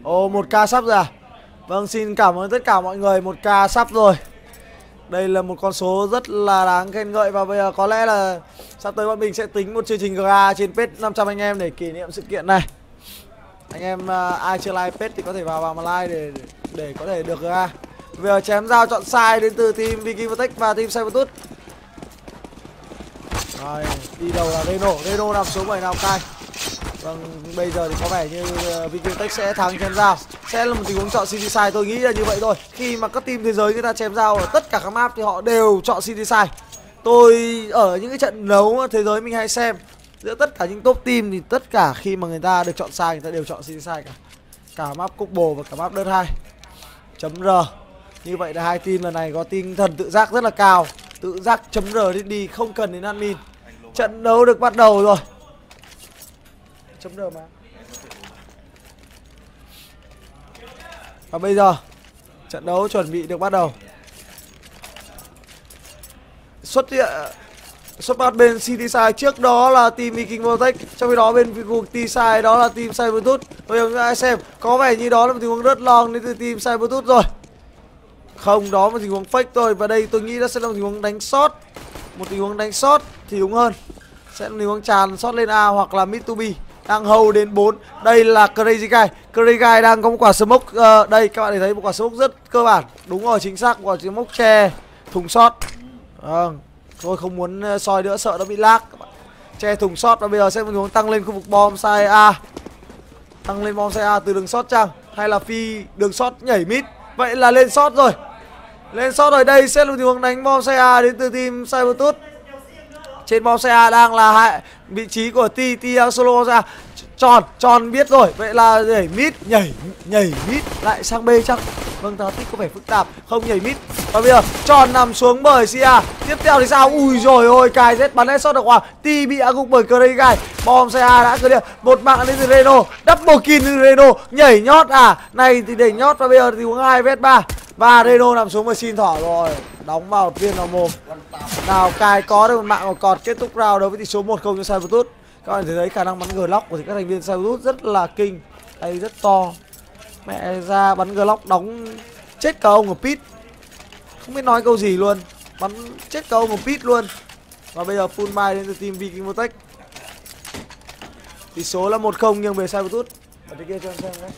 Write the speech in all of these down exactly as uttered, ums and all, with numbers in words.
Ồ, một ca sắp rồi à? Vâng, xin cảm ơn tất cả mọi người, một ca sắp rồi. Đây là một con số rất là đáng khen ngợi. Và bây giờ có lẽ là sắp tới bọn mình sẽ tính một chương trình ga trên page năm trăm anh em để kỷ niệm sự kiện này. Anh em uh, ai chưa like page thì có thể vào vào mà like để để có thể được ga. Bây giờ chém dao chọn sai đến từ team Viking Votech và team Cybertooth. Rồi, đi đầu là Reno, Reno nằm xuống bảy nào cai. Vâng, bây giờ thì có vẻ như uh, Viking Votech sẽ thắng chém dao. Sẽ là một tình huống chọn City Side, tôi nghĩ là như vậy thôi. Khi mà các team thế giới người ta chém dao ở tất cả các map thì họ đều chọn City Side. Tôi ở những cái trận đấu thế giới mình hay xem, giữa tất cả những top team thì tất cả khi mà người ta được chọn sai người ta đều chọn City Side cả. Cả map Couple và cả map đơn hai. Chấm R. Như vậy là hai team lần này có tinh thần tự giác rất là cao. Tự giác chấm R đi đi, không cần đến admin. Trận đấu được bắt đầu rồi. Chấm R mà. Và bây giờ trận đấu chuẩn bị được bắt đầu. Xuất hiện xuất phát bên City Side, trước đó là team Viking Votech, trong khi đó bên Viking Side đó là team Cybertooth. Bây giờ chúng ta xem có vẻ như đó là một tình huống rất long đến từ team Cybertooth rồi. Không, đó một tình huống fake thôi. Và đây tôi nghĩ nó sẽ là một tình huống đánh shot. Một tình huống đánh shot thì đúng hơn. Sẽ là một tình huống tràn shot lên A hoặc là mid to B. Đang hold đến bốn. Đây là Crazy Guy. Crazy Guy đang có một quả smoke. uh, Đây các bạn để thấy một quả smoke rất cơ bản. Đúng rồi, chính xác, quả smoke che thùng shot. Vâng, tôi không muốn soi nữa, sợ nó bị lag. Che thùng shot. Và bây giờ sẽ một tình huống tăng lên khu vực bom side A. Tăng lên bom side A từ đường shot chăng, hay là phi đường shot nhảy mid? Vậy là lên shot rồi. Lên shot rồi, đây sẽ là một tình huống đánh bom side A đến từ team Cybertooth. Trên bom xe A đang là hai vị trí của T, T đang solo ra. Tròn, tròn biết rồi. Vậy là nhảy mid, nhảy nhảy mid lại sang B chắc. Vâng, tao tích có vẻ phức tạp, không nhảy mid. Và bây giờ tròn nằm xuống bởi Sia. Tiếp theo thì sao? Ui rồi ôi, cài Z bắn headshot được Hoàng. T bị áp gục bởi Crazy Guy. Bom xe A đã clear. Một mạng đến từ Reno, double kill từ Reno. Nhảy nhót à? Này thì để nhót. Và bây giờ thì uống hai vs ba. Và Reno nằm xuống và xin thỏ rồi. Đóng vào một viên vào mồm. Nào cài có được một mạng của cọt. Kết thúc round đấu với tỷ số một không cho Cybertooth. Các bạn thấy khả năng bắn Glock của các thành viên Cybertooth rất là kinh. Đây rất to. Mẹ ra bắn Glock đóng chết cả ông ở pit. Không biết nói câu gì luôn. Bắn chết cả ông ở pit luôn. Và bây giờ full buy đến từ team Viking Votech. Tỷ số là một không nghiêng về Cybertooth. Ở đây kia cho em xem đấy.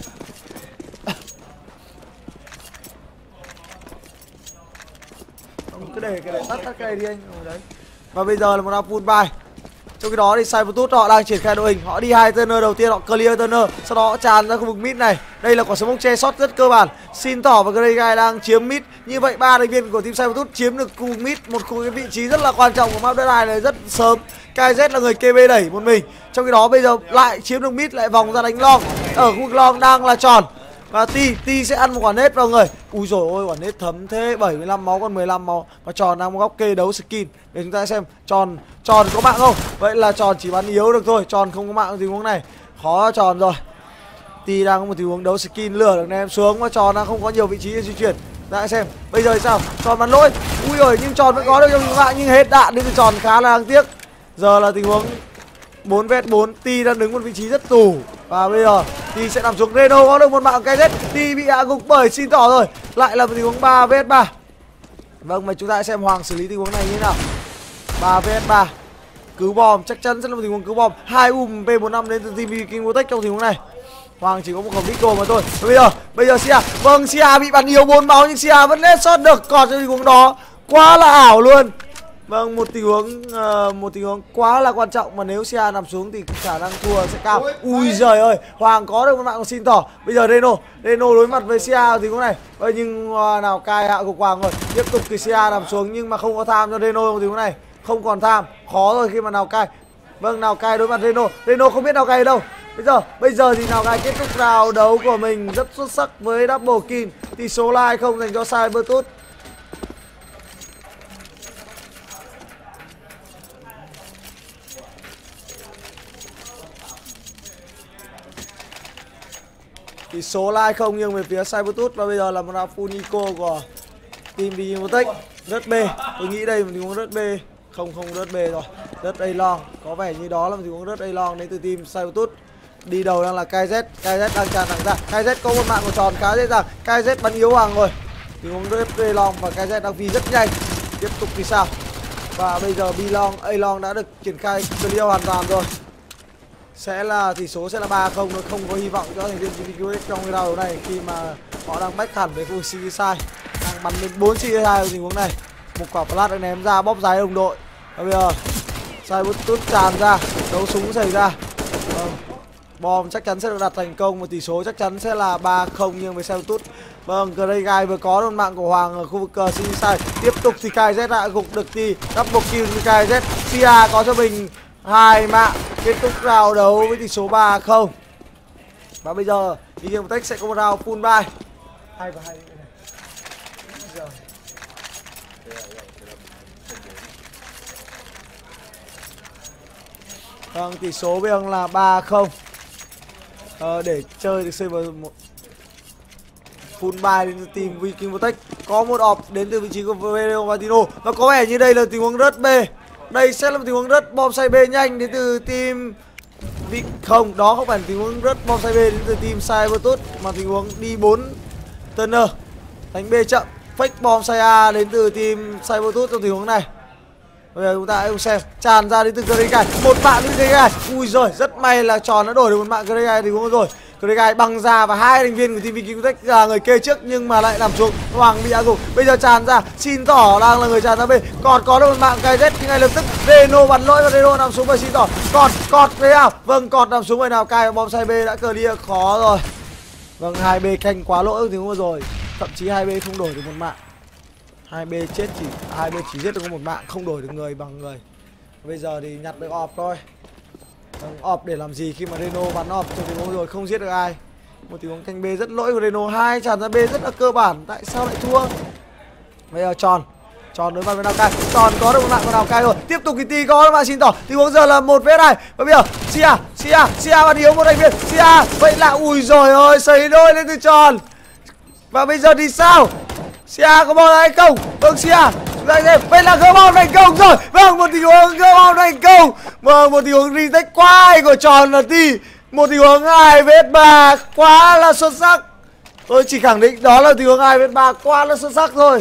Cứ để cái để tắt tắt cái này đi anh. Rồi đấy. Và bây giờ là một round full buy. Trong khi đó thì Cybertooth họ đang triển khai đội hình. Họ đi hai turner đầu tiên, họ clear turner, sau đó họ tràn ra khu vực mid này. Đây là quả smoke che shot rất cơ bản. Xin Tỏ và Crazy Guy đang chiếm mid. Như vậy ba thành viên của team Cybertooth chiếm được khu vực mid, một khu cái vị trí rất là quan trọng của map deadline này rất sớm. K Z là người kê bê đẩy một mình. Trong khi đó bây giờ lại chiếm được mid, lại vòng ra đánh long. Ở khu vực long đang là Tròn. Và Ti, Ti sẽ ăn một quả nết vào người. Ui rồi ôi, quả nết thấm thế. Bảy mươi lăm máu còn mười lăm máu. Và Tròn đang một góc kê đấu skin. Để chúng ta xem Tròn Tròn có mạng không. Vậy là Tròn chỉ bắn yếu được thôi. Tròn không có mạng ở tình huống này. Khó Tròn rồi. Ti đang có một tình huống đấu skin, lừa được em xuống. Và Tròn đang không có nhiều vị trí để di chuyển. Đã xem bây giờ thì sao. Tròn bắn lỗi. Ui rồi, nhưng Tròn vẫn có được trong mạng. Nhưng hết đạn nên Tròn khá là đáng tiếc. Giờ là tình huống bốn vs bốn. Ti đang đứng một vị trí rất tù. Và bây giờ Ti sẽ nằm xuống. Reno có được một mạng K Z. Ti bị hạ gục bởi Xin Tỏ rồi. Lại là một tình huống ba vs ba. Vâng, mà chúng ta sẽ xem Hoàng xử lý tình huống này như thế nào. Ba vs ba. Cứu bom, chắc chắn sẽ là một tình huống cứu bom. Hai U M P bốn năm đến từ team Viking Votech trong tình huống này. Hoàng chỉ có một khẩu Nico mà thôi. Và bây giờ, bây giờ Sia. Vâng, Sia bị bắn yếu bốn máu nhưng Sia vẫn headshot được. Còn trong tình huống đó quá là ảo luôn. Vâng, một tình huống uh, một tình huống quá là quan trọng mà nếu Sia nằm xuống thì khả năng thua sẽ cao. Ui giời ơi, Hoàng có được một mạng của Xin Tỏ. Bây giờ Reno, Reno đối mặt với Sia ở tình huống này. Vậy nhưng uh, nào cai hạ gục Hoàng rồi. Tiếp tục thì Sia nằm xuống nhưng mà không có tham cho Reno trong tình huống này. Không còn tham, khó rồi khi mà nào cai. Vâng, nào cai đối mặt Reno. Reno không biết nào cai ở đâu. Bây giờ, bây giờ thì nào cai kết thúc round đấu của mình rất xuất sắc với double kill. Tỷ số là hai không dành cho Cybertooth. Tỷ số là hai không nghiêng về phía Cybertooth. Và bây giờ là một round full Nico của team Viking Votech. Rớt B, tôi nghĩ đây là một tình huống rớt B. Không, không rớt B rồi. Rớt A long. Có vẻ như đó là một tình huống rớt A long đến từ team Cybertooth. Đi đầu đang là ca zét, ca zét đang tràn thẳng ra. ca zét có một mạng của tròn khá dễ dàng. ca zét bắn yếu Hoàng rồi. Tình huống rớt A-Long và ca zét đang phi rất nhanh. Tiếp tục thì sao? Và bây giờ B-Long, A-Long đã được triển khai clear hoàn toàn rồi. Sẽ là tỷ số sẽ là ba không, nó không có hy vọng cho thành viên tê vê quy ích trong cái round đấu này khi mà họ đang bách hẳn với khu xê đê sai, đang bắn đến bốn xê đê hai ở tình huống này. Một quả flash đã ném ra bóp giái đồng đội. Và bây giờ Cybertooth tràn ra, đấu súng xảy ra. Vâng. Bom chắc chắn sẽ được đặt thành công và tỷ số chắc chắn sẽ là ba không nhưng với Cybertooth. Vâng, Grey Guy vừa có một mạng của Hoàng ở khu vực xê đê sai. Tiếp tục thì ca zét đã gục được thì double kill từ ca zét. xê a có cho mình hai mạng. Kết thúc round đấu với tỷ số ba không. Và bây giờ thì Game Tech sẽ có một round full buy. Hai và hai này. Vâng, tỷ số bây giờ là ba không. Ờ, để chơi thì server một full buy đến từ team Viking Tech. Có một ọp đến từ vị trí của Video Vatino. Và có vẻ như đây là tình huống rớt B. Đây sẽ là một tình huống rớt bom say B nhanh đến từ team Vic. Không, đó không phải là tình huống rớt bom say B đến từ team Cybertooth, mà tình huống đi bốn Turner đánh B chậm. Fake bom say A đến từ team Cybertooth trong tình huống này. Bây giờ chúng ta hãy cùng xem. Tràn ra đến từ Grey Guy. Một mạng đến từ Grey Guy. Ui giời, rất may là tròn đã đổi được một mạng Grey Guy tình huống rồi. Grey Guy băng ra và hai thành viên của team Viking Tech là người kê trước nhưng mà lại nằm xuống. Hoàng bị áp gục. Bây giờ tràn ra, xin tỏ đang là người tràn ra B. Còn có được một mạng ca zét ngay lập tức. Reno bắn lỗi và Reno nằm xuống và xin tỏ. Còn cọt thế nào? Vâng, cọt nằm xuống người nào cai bom say B đã clear khó rồi. Vâng, hai B canh quá lỗi tình huống rồi. Thậm chí hai B không đổi được một mạng. hai B chết chỉ hai B chỉ giết được có một mạng, không đổi được người bằng người. Bây giờ thì nhặt được ọp thôi. Vâng, ọp để làm gì khi mà Reno bắn ọp trong tình huống rồi không giết được ai. Một tình huống canh B rất lỗi của Reno. Hai tràn ra B rất là cơ bản, tại sao lại thua? Bây giờ tròn tròn đối mặt với Nào Cai. Tròn có được một mạng của Nào Cai rồi. Tiếp tục thì T có được mạng xin tỏ. Tình huống giờ là một vs hai. Và bây giờ Sia Sia Sia bắn yếu một thành viên. Sia vậy là ui rồi ơi, sấy đôi lên từ tròn. Và bây giờ thì sao? Sia có bom hay không? Vâng, Sia chúng ta xem. Vậy là gỡ bom thành công rồi. Vâng, một tình huống gỡ bom thành công. Vâng, một tình huống retake quá hay của tròn là T. Một tình huống hai vs ba quá là xuất sắc. Tôi chỉ khẳng định đó là tình huống hai vs ba quá là xuất sắc thôi.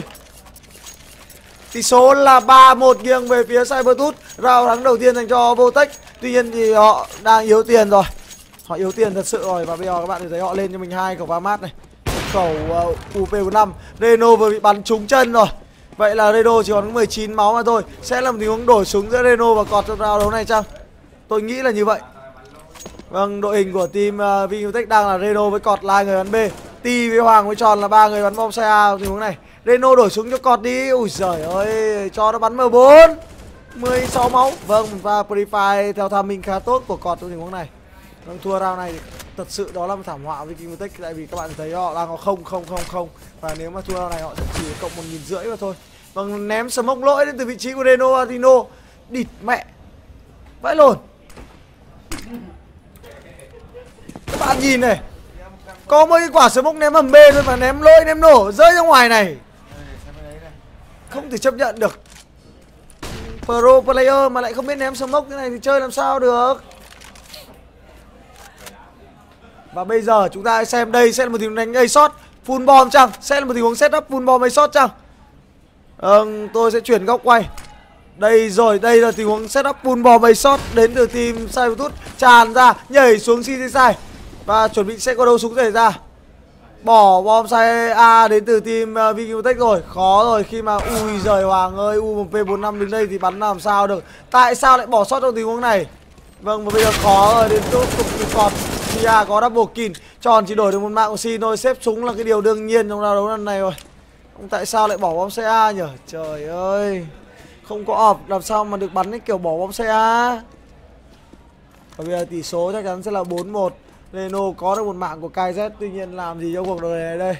Tỷ số là ba một nghiêng về phía Cybertooth. Round thắng đầu tiên dành cho Votech. Tuy nhiên thì họ đang yếu tiền rồi. Họ yếu tiền thật sự rồi. Và bây giờ các bạn thấy họ lên cho mình hai khẩu Vamat này. Khẩu uh, U P bốn năm. Reno vừa bị bắn trúng chân rồi. Vậy là Reno chỉ còn mười chín máu mà thôi. Sẽ là một tình huống đổi súng giữa Reno và cọt trong round đấu này chăng? Tôi nghĩ là như vậy. Vâng, đội hình của team uh, Vinutech đang là Reno với cọt là hai người bắn B. T với Hoàng với tròn là ba người bắn bom xe A trong tình huống này. Reno đổi súng cho cọt đi. Ui giời ơi, cho nó bắn M bốn. mười sáu máu. Vâng, và Purify theo tham minh khá tốt của cọt trong tình huống này. Vâng, thua round này thật sự đó là một thảm họa với Vinutech. Tại vì các bạn thấy họ đang có không không không không. Và nếu mà thua round này họ sẽ chỉ cộng một nghìn rưỡi mà thôi. Vâng, ném smoke lỗi đến từ vị trí của Reno Adino. Địt mẹ. Vãi lồn. Các bạn nhìn này, có mấy cái quả smoke ném hầm B thôi mà ném lỗi ném nổ rơi ra ngoài này. Không thể chấp nhận được. Pro player mà lại không biết ném smoke thế này thì chơi làm sao được. Và bây giờ chúng ta hãy xem đây sẽ là một tình huống đánh A shot full bomb chăng? Sẽ là một tình huống setup full bomb A shot chăng? Ờ, tôi sẽ chuyển góc quay. Đây rồi, đây là tình huống setup full bomb A shot đến từ team Cybertooth. Tràn ra, nhảy xuống xê tê sai và chuẩn bị sẽ có đấu súng xảy ra. Bỏ bom sai A đến từ team uh, Vinutech rồi. Khó rồi khi mà ui giời Hoàng ơi, U một P bốn năm đứng đây thì bắn làm sao được. Tại sao lại bỏ sót trong tình huống này? Vâng, và bây giờ khó rồi, đến tiếp tục thì còn Sia có double kill. Tròn chỉ đổi được một mạng của Xin thôi. Xếp súng là cái điều đương nhiên trong round đấu lần này rồi. Ông tại sao lại bỏ bom xe A nhỉ? Trời ơi, không có ọp làm sao mà được bắn cái kiểu bỏ bom xe A. Và bây giờ tỷ số chắc chắn sẽ là bốn một. Reno có được một mạng của ca zét. Tuy nhiên làm gì cho cuộc đời này đây?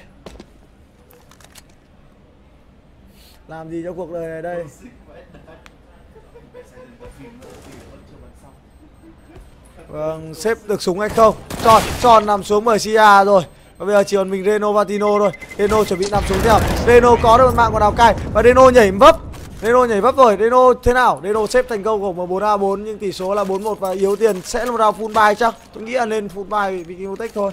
Làm gì cho cuộc đời này đây? Vâng, xếp được súng hay không? Tròn, tròn nằm xuống bởi Sia rồi. Và bây giờ chỉ còn mình Reno Vatino thôi. Reno chuẩn bị nằm xuống theo. Reno có được một mạng của Nào Cai. Và Reno nhảy vấp. Reno nhảy vấp rồi. Reno thế nào? Reno xếp thành công của M bốn A bốn nhưng tỷ số là bốn một và yếu tiền. Sẽ là một round full buy chắc. Tôi nghĩ là lên full buy vì Vikimotech thôi.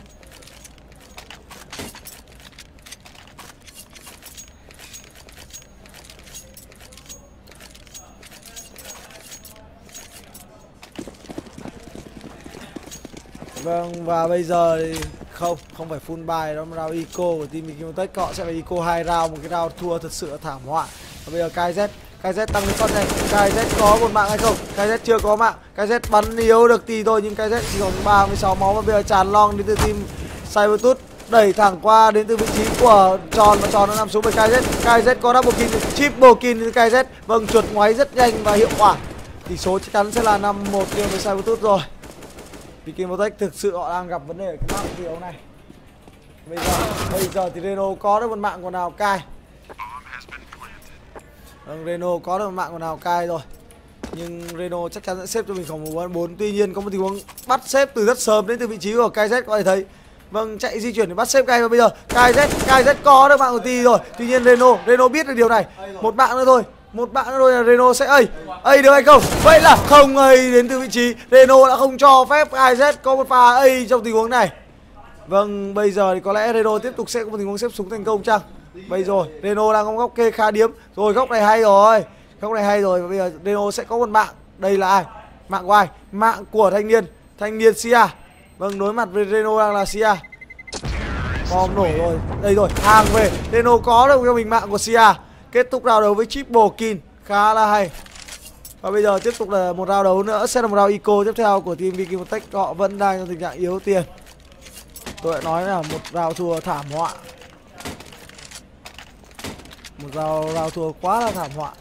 Vâng, và bây giờ thì không, không phải full buy, đó là round eco của team Vikimotech. Họ sẽ phải eco hai round, một cái round thua thật sự là thảm họa. Và bây giờ ca i dét, ca i dét tăng lên shot nhanh. ca i dét có một mạng hay không? ca i dét chưa có mạng. ca i dét bắn yếu được tí thôi nhưng ca i dét chỉ còn ba mươi sáu máu. Và bây giờ tràn long đến từ team Cybertooth, đẩy thẳng qua đến từ vị trí của Tròn và Tròn đã nằm xuống với ca i dét. ca i dét có double kill, triple kill từ ca i dét. Vâng, chuột ngoáy rất nhanh và hiệu quả. Tỷ số chắc chắn sẽ là năm một game với Cybertooth rồi. Vikimotech thực sự họ đang gặp vấn đề ở cái mạng thiếu này. Bây giờ, bây giờ thì Reno có được một mạng của nào cai. Vâng, Reno có được một mạng của nào cai rồi. Nhưng Reno chắc chắn sẽ xếp cho mình phòng một bốn. Tuy nhiên có một tình huống bắt xếp từ rất sớm đến từ vị trí của ca i dét có thể thấy. Vâng, chạy di chuyển để bắt xếp cai và bây giờ ca i dét, ca i dét có được mạng của T rồi. Tuy nhiên Reno, Reno biết được điều này. Một mạng nữa thôi. Một bạn nữa rồi là Reno sẽ ây ây được hay không? Vậy là không ây đến từ vị trí. Reno đã không cho phép ca i dét có một pha ây trong tình huống này. Vâng, bây giờ thì có lẽ Reno tiếp tục sẽ có một tình huống xếp súng thành công chăng? Bây rồi, Reno đang có góc kê khá điếm. Rồi góc này hay rồi. Góc này hay rồi và bây giờ Reno sẽ có một mạng. Đây là ai? Mạng của ai? Mạng của thanh niên. Thanh niên Sia. Vâng, đối mặt với Reno đang là Sia. Bom nổ rồi. Đây rồi, hàng về. Reno có được cho mình mạng của Sia. Kết thúc round đấu với triple kill, khá là hay. Và bây giờ tiếp tục là một round đấu nữa, sẽ là một round eco tiếp theo của team Vikimotech. Họ vẫn đang trong tình trạng yếu tiền. Tôi đã nói là một round thua thảm họa. Một round, round thua quá là thảm họa.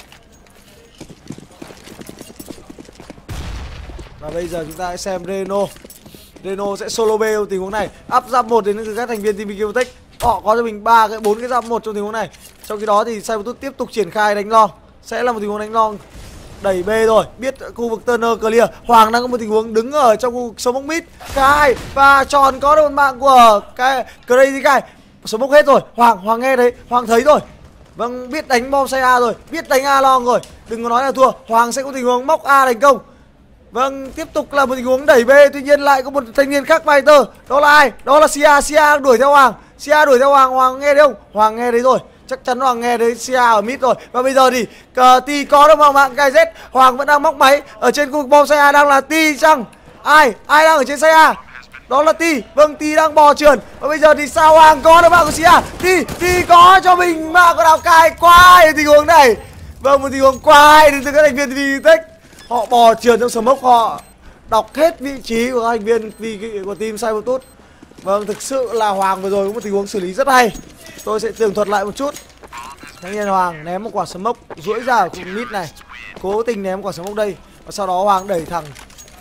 Và bây giờ chúng ta hãy xem Reno. Reno sẽ solo B trong tình huống này. Up giáp một đến từ các thành viên team Vikimotech. Họ có cho mình ba cái bốn cái giáp một trong tình huống này. Trong khi đó thì Cybertooth tiếp tục triển khai đánh long. Sẽ là một tình huống đánh long đẩy B rồi. Biết khu vực Turner clear. Hoàng đang có một tình huống đứng ở trong khu vực smoke mid. Kai và Tròn có được một mạng của cái Crazy Kai. Smoke hết rồi. Hoàng, Hoàng nghe đấy. Hoàng thấy rồi. Vâng, biết đánh bom say A rồi. Biết đánh A long rồi. Đừng có nói là thua. Hoàng sẽ có tình huống móc A thành công. Vâng, tiếp tục là một tình huống đẩy B. Tuy nhiên lại có một thanh niên khác fighter. Đó là ai? Đó là Sia. Sia đang đuổi theo Hoàng. Sia đuổi theo Hoàng. Hoàng nghe đấy không? Hoàng nghe đấy rồi. Chắc chắn Hoàng nghe đấy Sia ở mid rồi. Và bây giờ thì uh, T có được mạng ca i dét. Hoàng vẫn đang móc máy. Ở trên khu vực bom say A đang là T chăng? Ai? Ai đang ở trên say A? Đó là T. Vâng, T đang bò trườn. Và bây giờ thì sao Hoàng có được mạng của Sia? T, T có cho mình mạng của đào cai. Quái tình huống này. Vâng, một tình huống quái đến từ các thành viên Vikimotech. Họ bò trườn trong smoke, họ đọc hết vị trí của các thành viên của team Cybertooth. Vâng, thực sự là Hoàng vừa rồi có một tình huống xử lý rất hay. Tôi sẽ tường thuật lại một chút. Thanh niên Hoàng ném một quả smoke duỗi ra ở khu mid này, cố tình ném quả smoke đây và sau đó Hoàng đẩy thẳng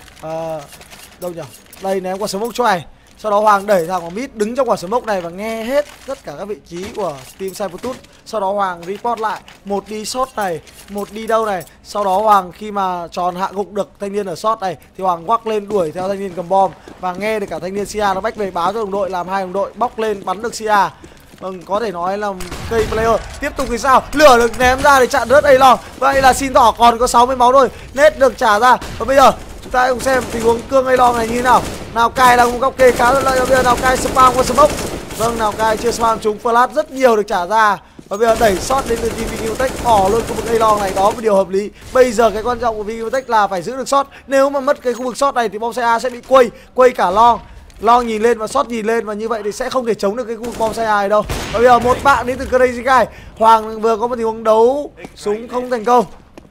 uh, đâu nhỉ? Đây, ném quả smoke cho này. Sau đó Hoàng đẩy thẳng vào mid, đứng trong quả smoke này và nghe hết tất cả các vị trí của team Cybertooth. Sau đó Hoàng report lại, một đi shot này, một đi đâu này. Sau đó Hoàng khi mà Tròn hạ gục được thanh niên ở shot này thì Hoàng quắc lên đuổi theo thanh niên cầm bom và nghe được cả thanh niên Sia nó bách về báo cho đồng đội, làm hai đồng đội bóc lên bắn được Sia. Vâng, có thể nói là cây player. Tiếp tục thì sao? Lửa được ném ra để chặn rớt A-Long. Vậy là xin tỏ còn có sáu mươi máu thôi. Nết được trả ra. Và bây giờ chúng ta cùng xem tình huống cương A-Long này như thế nào. Nào cai đang một góc kê khá là lợi. Bây giờ nào cai spam qua smoke. Vâng, nào cai chưa spam trúng flash rất nhiều được trả ra. Và bây giờ đẩy shot đến từ team Vikimotech, bỏ luôn khu vực A-Long này, đó một điều hợp lý. Bây giờ cái quan trọng của Vikimotech là phải giữ được shot. Nếu mà mất cái khu vực shot này thì bom xe A sẽ bị quây, quây cả Long. Long nhìn lên và shot nhìn lên và như vậy thì sẽ không thể chống được cái khu vực bom xe A này đâu. Và bây giờ một bạn đến từ Crazy Guy. Hoàng vừa có một tình huống đấu súng không thành công.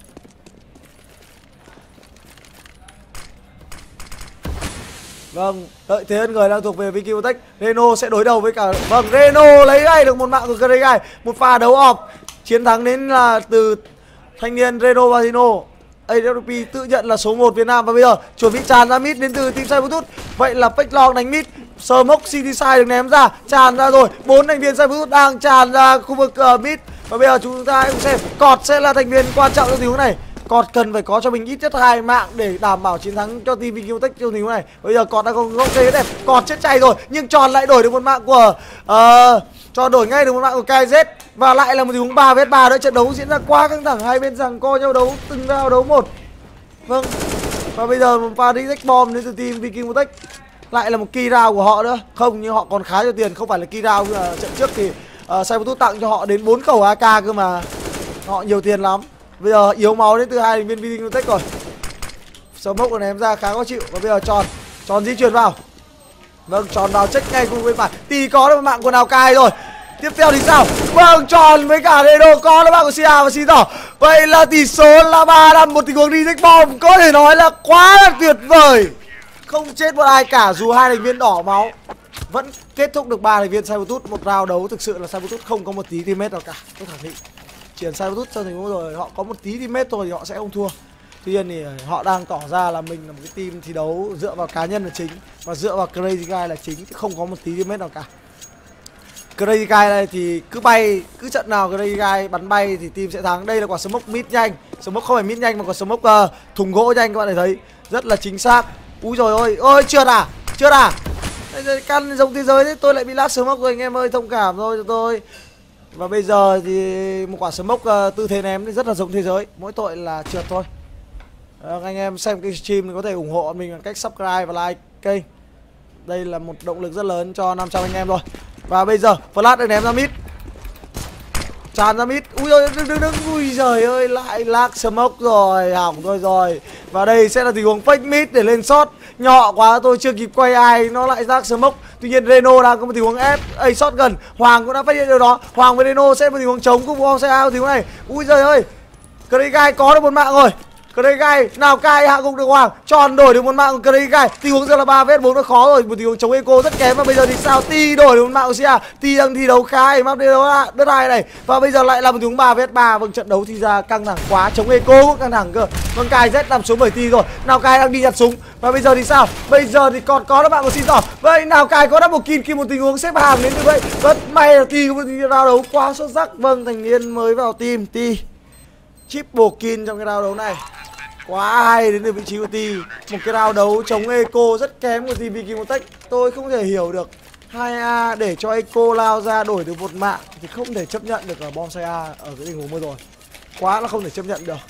Vâng, đợi thế hơn người đang thuộc về Vikimotech. Reno sẽ đối đầu với cả... Vâng, Reno lấy ngay được một mạng của Crazy Guy. Một pha đấu off. Chiến thắng đến là từ thanh niên Reno Valentino. a vê pê tự nhận là số một Việt Nam. Và bây giờ chuẩn bị tràn ra mid đến từ team Cybertooth. Vậy là Fake Long đánh mid. Smoke City Side được ném ra, tràn ra rồi. Bốn thành viên Cybertooth đang tràn ra khu vực uh, mid. Và bây giờ chúng ta hãy cùng xem Cọt sẽ là thành viên quan trọng trong tình huống này. Cọt cần phải có cho mình ít nhất hai mạng để đảm bảo chiến thắng cho team Vikimotech trong tình huống này. Bây giờ Cọt đang có góc kê đẹp. Cọt chết chay rồi nhưng Tròn lại đổi được một mạng của uh, Tròn đổi ngay được một mạng của ca i dét. Và lại là một tình huống ba vs ba nữa, trận đấu diễn ra quá căng thẳng, hai bên giằng co nhau đấu từng round đấu một. Vâng. Và bây giờ một pha reject bomb đến từ team Vikingtech. Lại là một key round của họ nữa. Không, nhưng họ còn khá nhiều tiền, không phải là key round như là trận trước thì uh, Cybertooth tặng cho họ đến bốn khẩu a ca cơ mà. Họ nhiều tiền lắm. Bây giờ yếu máu đến từ hai thành viên Vikingtech rồi. Smoke còn ném ra khá khó chịu. Và bây giờ tròn, tròn di chuyển vào. Vâng, tròn vào check ngay cùng bên phải. Thì có được một mạng của nào cai rồi. Tiếp theo thì sao? Vâng, tròn với cả Redo có là bạn của Sia và Xí Tỏ. Vậy là tỷ số là ba năm, một tình huống reject bomb có thể nói là quá là tuyệt vời. Không chết một ai cả dù hai thành viên đỏ máu. Vẫn kết thúc được ba thành viên Cybertooth. Một round đấu thực sự là Cybertooth không có một tí teammate nào cả. Tôi khẳng định chuyển Cybertooth cho tình huống rồi họ có một tí teammate thôi thì họ sẽ không thua. Tuy nhiên thì họ đang tỏ ra là mình là một cái team thi đấu dựa vào cá nhân là chính và dựa vào Crazy Guy là chính, chứ không có một tí teammate nào cả. Crazy Guy này thì cứ bay, cứ trận nào Crazy Guy bắn bay thì team sẽ thắng. Đây là quả smoke mid nhanh, smoke không phải mid nhanh mà quả smoke uh, thùng gỗ nhanh, các bạn thấy rất là chính xác. Úi rồi ôi, ôi trượt à, trượt à. Căn giống thế giới đấy, tôi lại bị lát smoke rồi anh em ơi, thông cảm thôi cho tôi. Và bây giờ thì một quả smoke uh, tư thế ném thì rất là giống thế giới, mỗi tội là trượt thôi. À, anh em xem cái stream thì có thể ủng hộ mình bằng cách subscribe và like kênh. Đây là một động lực rất lớn cho năm trăm anh em rồi. Và bây giờ flash được ném ra mid, tràn ra mid. Ui ơi, đứng đứng đứng, ui giời ơi, lại lag smoke rồi, hỏng rồi rồi. Và đây sẽ là tình huống fake mid để lên shot. Nhỏ quá tôi chưa kịp quay ai, nó lại lag smoke. Tuy nhiên Reno đang có một tình huống ép a shot gần. Hoàng cũng đã phát hiện điều đó. Hoàng với Reno sẽ một tình huống chống cùng bom xe ao tình huống này. Ui giời ơi, Crazy Guy có được một mạng rồi. Crazy Guy nào cai hạ gục được Hoàng, tròn đổi được một mạng của Crazy Guy. Tình huống giờ là ba vs bốn nó khó rồi, một tình huống chống eco rất kém. Và bây giờ thì sao? Ti đổi được một mạng của Sia. Ti đang thi đấu khá hay map đấu đất hai này. Và bây giờ lại là một tình huống ba vs ba. Vâng, trận đấu thì ra căng thẳng quá, chống eco cũng căng thẳng cơ. Vâng, cai Z nằm xuống bởi Ti rồi. Nào cai đang đi nhặt súng. Và bây giờ thì sao? Bây giờ thì còn có được bạn của Xin Tỏ. Vậy nào cai có double kill khi một tình huống xếp hàng đến như vậy. Rất may là Ti có một tình huống đấu quá xuất sắc. Vâng, thành niên mới vào team Ti triple kill trong cái round đấu này. Quá hay đến từ vị trí của Ti. Một cái round đấu chống eco rất kém của team Vikingtech. Tôi không thể hiểu được hai A để cho eco lao ra đổi được một mạng thì không thể chấp nhận được ở bonsai A ở cái tình huống vừa rồi. Quá là không thể chấp nhận được.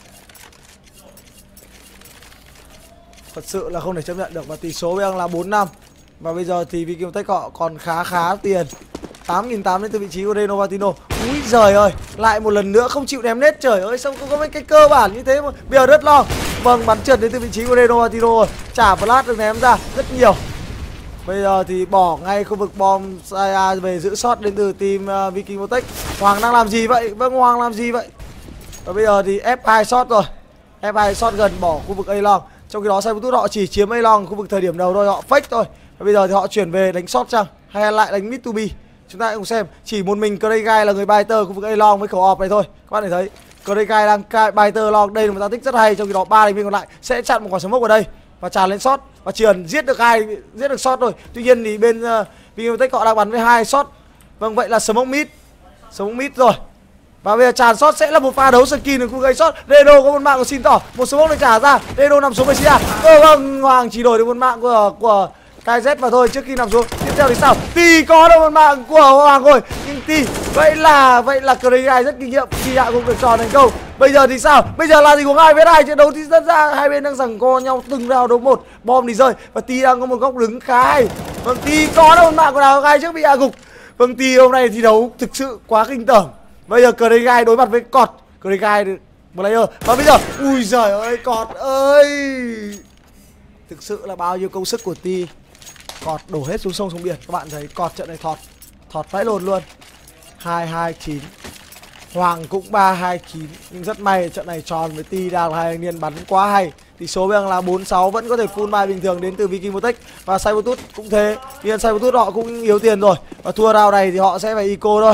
Thật sự là không thể chấp nhận được. Và tỷ số đang là bốn năm. Và bây giờ thì Vikingtech họ còn khá khá tiền. tám nghìn tám trăm đến từ vị trí của Reno Vatino. Úi giời ơi, lại một lần nữa không chịu ném nết. Trời ơi, sao không có mấy cái cơ bản như thế mà bây giờ rất lo. Vâng, bắn trượt đến từ vị trí của Reno Vatino rồi. Trả flash được ném ra rất nhiều. Bây giờ thì bỏ ngay khu vực bom Saya về giữ shot đến từ team uh, Vikingtech. Hoàng đang làm gì vậy? Vâng, Hoàng làm gì vậy? Và bây giờ thì ép hai shot rồi. ép hai shot gần bỏ khu vực A long. Trong khi đó Cybertooth họ chỉ chiếm A long khu vực thời điểm đầu thôi, họ fake thôi. Và bây giờ thì họ chuyển về đánh shot chăng hay lại đánh mid to B? Chúng ta cùng xem. Chỉ một mình Crazy Guy là người biter khu vực A long với khẩu ọp này thôi. Các bạn để thấy Crazy Guy đang biter long. Đây là một tactic rất hay. Trong khi đó ba thành viên còn lại sẽ chặn một quả smoke ở đây và tràn lên shot và truyền giết được ai, giết được shot rồi. Tuy nhiên thì bên uh, Vikingtech họ đang bắn với hai shot. Vâng, vậy là smoke mid, smoke mid rồi. Và bây giờ tràn shot sẽ là một pha đấu skin được khu gây shot. Redo có một mạng của Xin Tỏ, một smoke được trả ra. Redo nằm xuống với Sia. Ờ vâng, Hoàng chỉ đổi được một mạng của của ca zét vào thôi trước khi nằm xuống. Tiếp theo thì sao? Ti có được một mạng của Hoàng rồi. Nhưng Ti vậy là vậy là Crazy Guy rất kinh nghiệm khi hạ gục được tròn thành công. Bây giờ thì sao? Bây giờ là tình huống hai vs hai, trận đấu thì rất ra hai bên đang giằng co nhau từng round đấu một. Bom thì rơi và Ti đang có một góc đứng khá hay. Vâng, Ti có được một mạng của nào Guy trước bị hạ gục. Vâng, Ti hôm nay thi đấu thực sự quá kinh tởm. Bây giờ Crazy Guy đối mặt với Cọt. Crazy Guy player. Và bây giờ ui giời ơi, Cọt ơi, thực sự là bao nhiêu công sức của Ti. Cọt đổ hết xuống sông xuống biển. Các bạn thấy Cọt trận này thọt thọt vãi lồn luôn. Hai hai chín. Hoàng cũng ba hai chín. Nhưng rất may trận này tròn với Ti đang là hai thanh niên bắn quá hay. Tỷ số bây giờ là bốn sáu, vẫn có thể full buy bình thường đến từ Vikingtech. Và Cybertooth cũng thế. Tuy nhiên Cybertooth họ cũng yếu tiền rồi. Và thua round này thì họ sẽ phải eco thôi.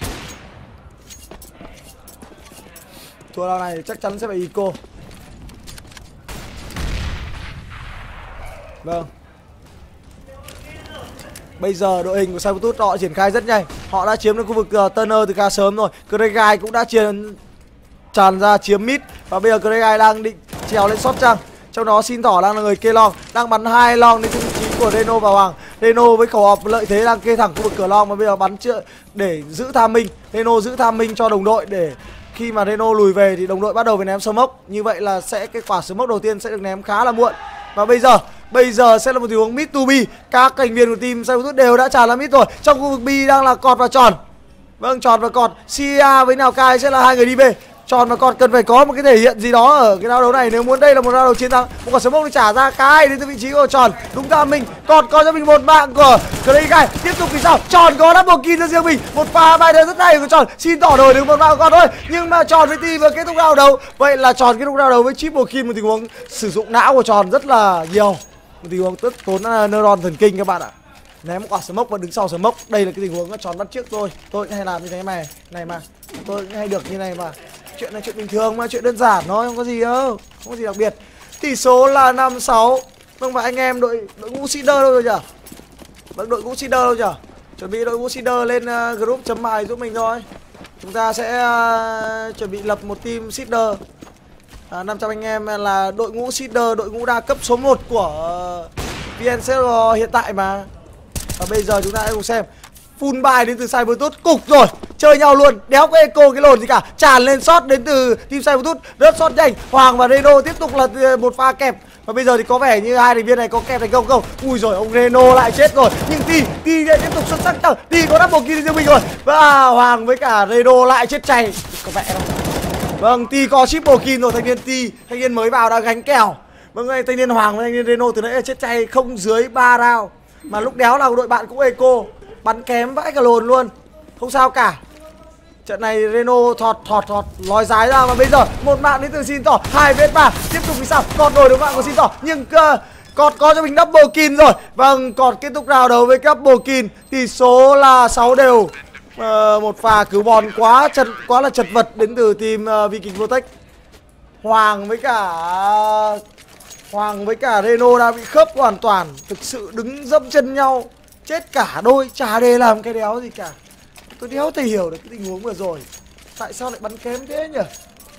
Thua round này thì chắc chắn sẽ phải eco. Vâng. Bây giờ đội hình của Cybertooth họ triển khai rất nhanh. Họ đã chiếm được khu vực uh, Turner từ khá sớm rồi. Crazy Guy cũng đã chiến tràn ra chiếm mid. Và bây giờ Crazy Guy đang định trèo lên shot chăng. Trong đó Xin Tỏ đang là người kê long, đang bắn hai long đến vị trí của Reno và Hoàng. Reno với khẩu họp lợi thế đang kê thẳng khu vực cửa long, mà bây giờ bắn chưa để giữ tham minh. Reno giữ tham minh cho đồng đội để khi mà Reno lùi về thì đồng đội bắt đầu phải ném smoke. Như vậy là sẽ cái quả smoke đầu tiên sẽ được ném khá là muộn. Và bây giờ bây giờ sẽ là một tình huống mid to B. Các thành viên của team Cybertooth đều đã tràn ra mid rồi. Trong khu vực B đang là Cọt và Tròn. Vâng, Tròn và Cọt. xê a với Nào Cai sẽ là hai người đi B. Tròn và Cọt cần phải có một cái thể hiện gì đó ở cái round đấu này nếu muốn đây là một round đấu chiến thắng. Một quả smoke được trả ra, Cai đến từ vị trí của Tròn. Đúng ra mình. Cọt có cho mình một mạng của Cai. Tiếp tục vì sao? Tròn có double kill cho riêng mình. Một pha bài đơn rất hay của Tròn. Xin tỏ đổi được một mạng của Cọt thôi. Nhưng mà Tròn với Ti vừa kết thúc round đấu. Vậy là Tròn kết thúc round đấu với triple kill, một tình huống sử dụng não của Tròn rất là nhiều. Một tình huống rất tốn neuron thần kinh các bạn ạ. Ném một quả smoke và đứng sau smoke. Đây là cái tình huống Tròn bắt trước tôi. Tôi cũng hay làm như thế này này mà. Tôi cũng hay được như này mà. Chuyện này chuyện bình thường mà, chuyện đơn giản thôi, không có gì đâu, không có gì đặc biệt. Tỷ số là năm sáu. Vâng, và anh em đội đội ngũ Cider đâu rồi nhỉ? Vâng, đội ngũ Cider đâu nhỉ? Chuẩn bị đội ngũ Cider lên uh, group chấm bài giúp mình thôi. Chúng ta sẽ uh, chuẩn bị lập một team Cider. À, năm trăm anh em là đội ngũ Cider, đội ngũ đa cấp số một của uh, vê en xê ét giê hiện tại mà. Và bây giờ chúng ta hãy cùng xem. Full bài đến từ Cybertooth, cục rồi, chơi nhau luôn, đéo có eco cái lồn gì cả. Tràn lên shot đến từ team Cybertooth, rớt shot nhanh. Hoàng và Reno tiếp tục là một pha kẹp. Và bây giờ thì có vẻ như hai thành viên này có kẹp thành công không? Ui rồi, ông Reno lại chết rồi. Nhưng Ti, Ti lại tiếp tục xuất sắc chẳng. Ti có double kill riêng mình rồi. Và Hoàng với cả Reno lại chết chay. Có vẻ đâu. Vâng, Ti có triple kill rồi, thanh niên Ti, thanh niên mới vào đã gánh kèo. Vâng, thanh niên Hoàng với thanh niên Reno từ nãy là chết chay không dưới ba round. Mà lúc đéo nào đội bạn cũng eco. Bắn kém vãi cả lồn luôn. Không sao cả. Trận này Reno thọt thọt thọt lòi dài ra. Và bây giờ một mạng đến từ Xin Tỏ, hai vs ba. Tiếp tục vì sao? Cọt đổi được mạng của Xin Tỏ. Nhưng uh, Cọt có cho mình double kill rồi. Vâng, Cọt kết thúc round đấu với double kill. Tỷ số là sáu đều. uh, Một pha cứu bòn quá chật, quá là chật vật đến từ team uh, Viking Protech. Hoàng với cả Hoàng với cả Reno đã bị khớp hoàn toàn. Thực sự đứng dẫm chân nhau. Chết cả đôi, chả để làm cái đéo gì cả. Tôi đéo thể hiểu được cái tình huống vừa rồi. Tại sao lại bắn kém thế nhỉ?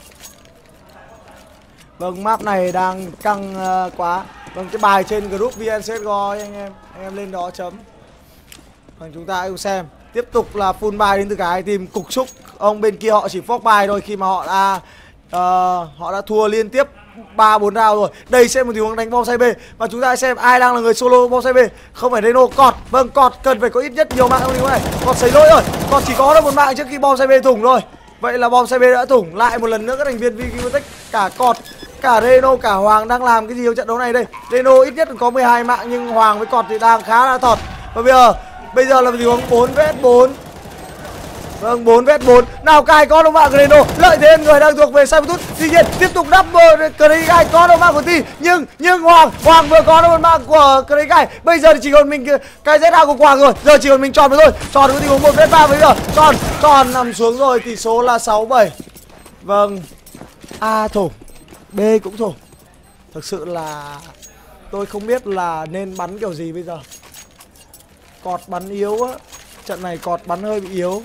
Vâng, map này đang căng uh, quá. Vâng, cái bài trên group vê en xê ét giê anh em. Anh em lên đó chấm. Vâng, chúng ta hãy cùng xem. Tiếp tục là full bài đến từ cả hai team. Cục xúc, ông bên kia họ chỉ phóc bài thôi. Khi mà họ đã uh, Họ đã thua liên tiếp ba bốn round rồi. Đây sẽ một tình huống đánh bom say B. Và chúng ta hãy xem ai đang là người solo bom say B. Không phải Reno, Cọt. Vâng, Cọt cần phải có ít nhất nhiều mạng trong tình huống này. Cọt xảy lỗi rồi. Cọt chỉ có được một mạng trước khi bom say B thủng rồi. Vậy là bom say B đã thủng. Lại một lần nữa các thành viên Viking Protech, cả Cọt, cả Reno, cả Hoàng đang làm cái gì trong trận đấu này đây. Reno ít nhất có mười hai mạng, nhưng Hoàng với Cọt thì đang khá là thọt. Và bây giờ Bây giờ là một tình huống bốn vs bốn. Vâng, bốn vs bốn. Nào Cai có đồng mạng của Reno, lợi thế người đang thuộc về Cybertooth. Tuy nhiên tiếp tục double Cai có đồng mạng của Ti, nhưng nhưng Hoàng Hoàng vừa có đồng mạng của Cai. Bây giờ thì chỉ còn mình cái Z của Hoàng rồi. Giờ chỉ còn mình Tròn nữa thôi. Tròn có tình huống một vs ba bây giờ. Tròn Tròn nằm xuống rồi, tỷ số là sáu bảy. Vâng. A thủng, B cũng thủng. Thực sự là tôi không biết là nên bắn kiểu gì bây giờ. Cọt bắn yếu á. Trận này Cọt bắn hơi bị yếu.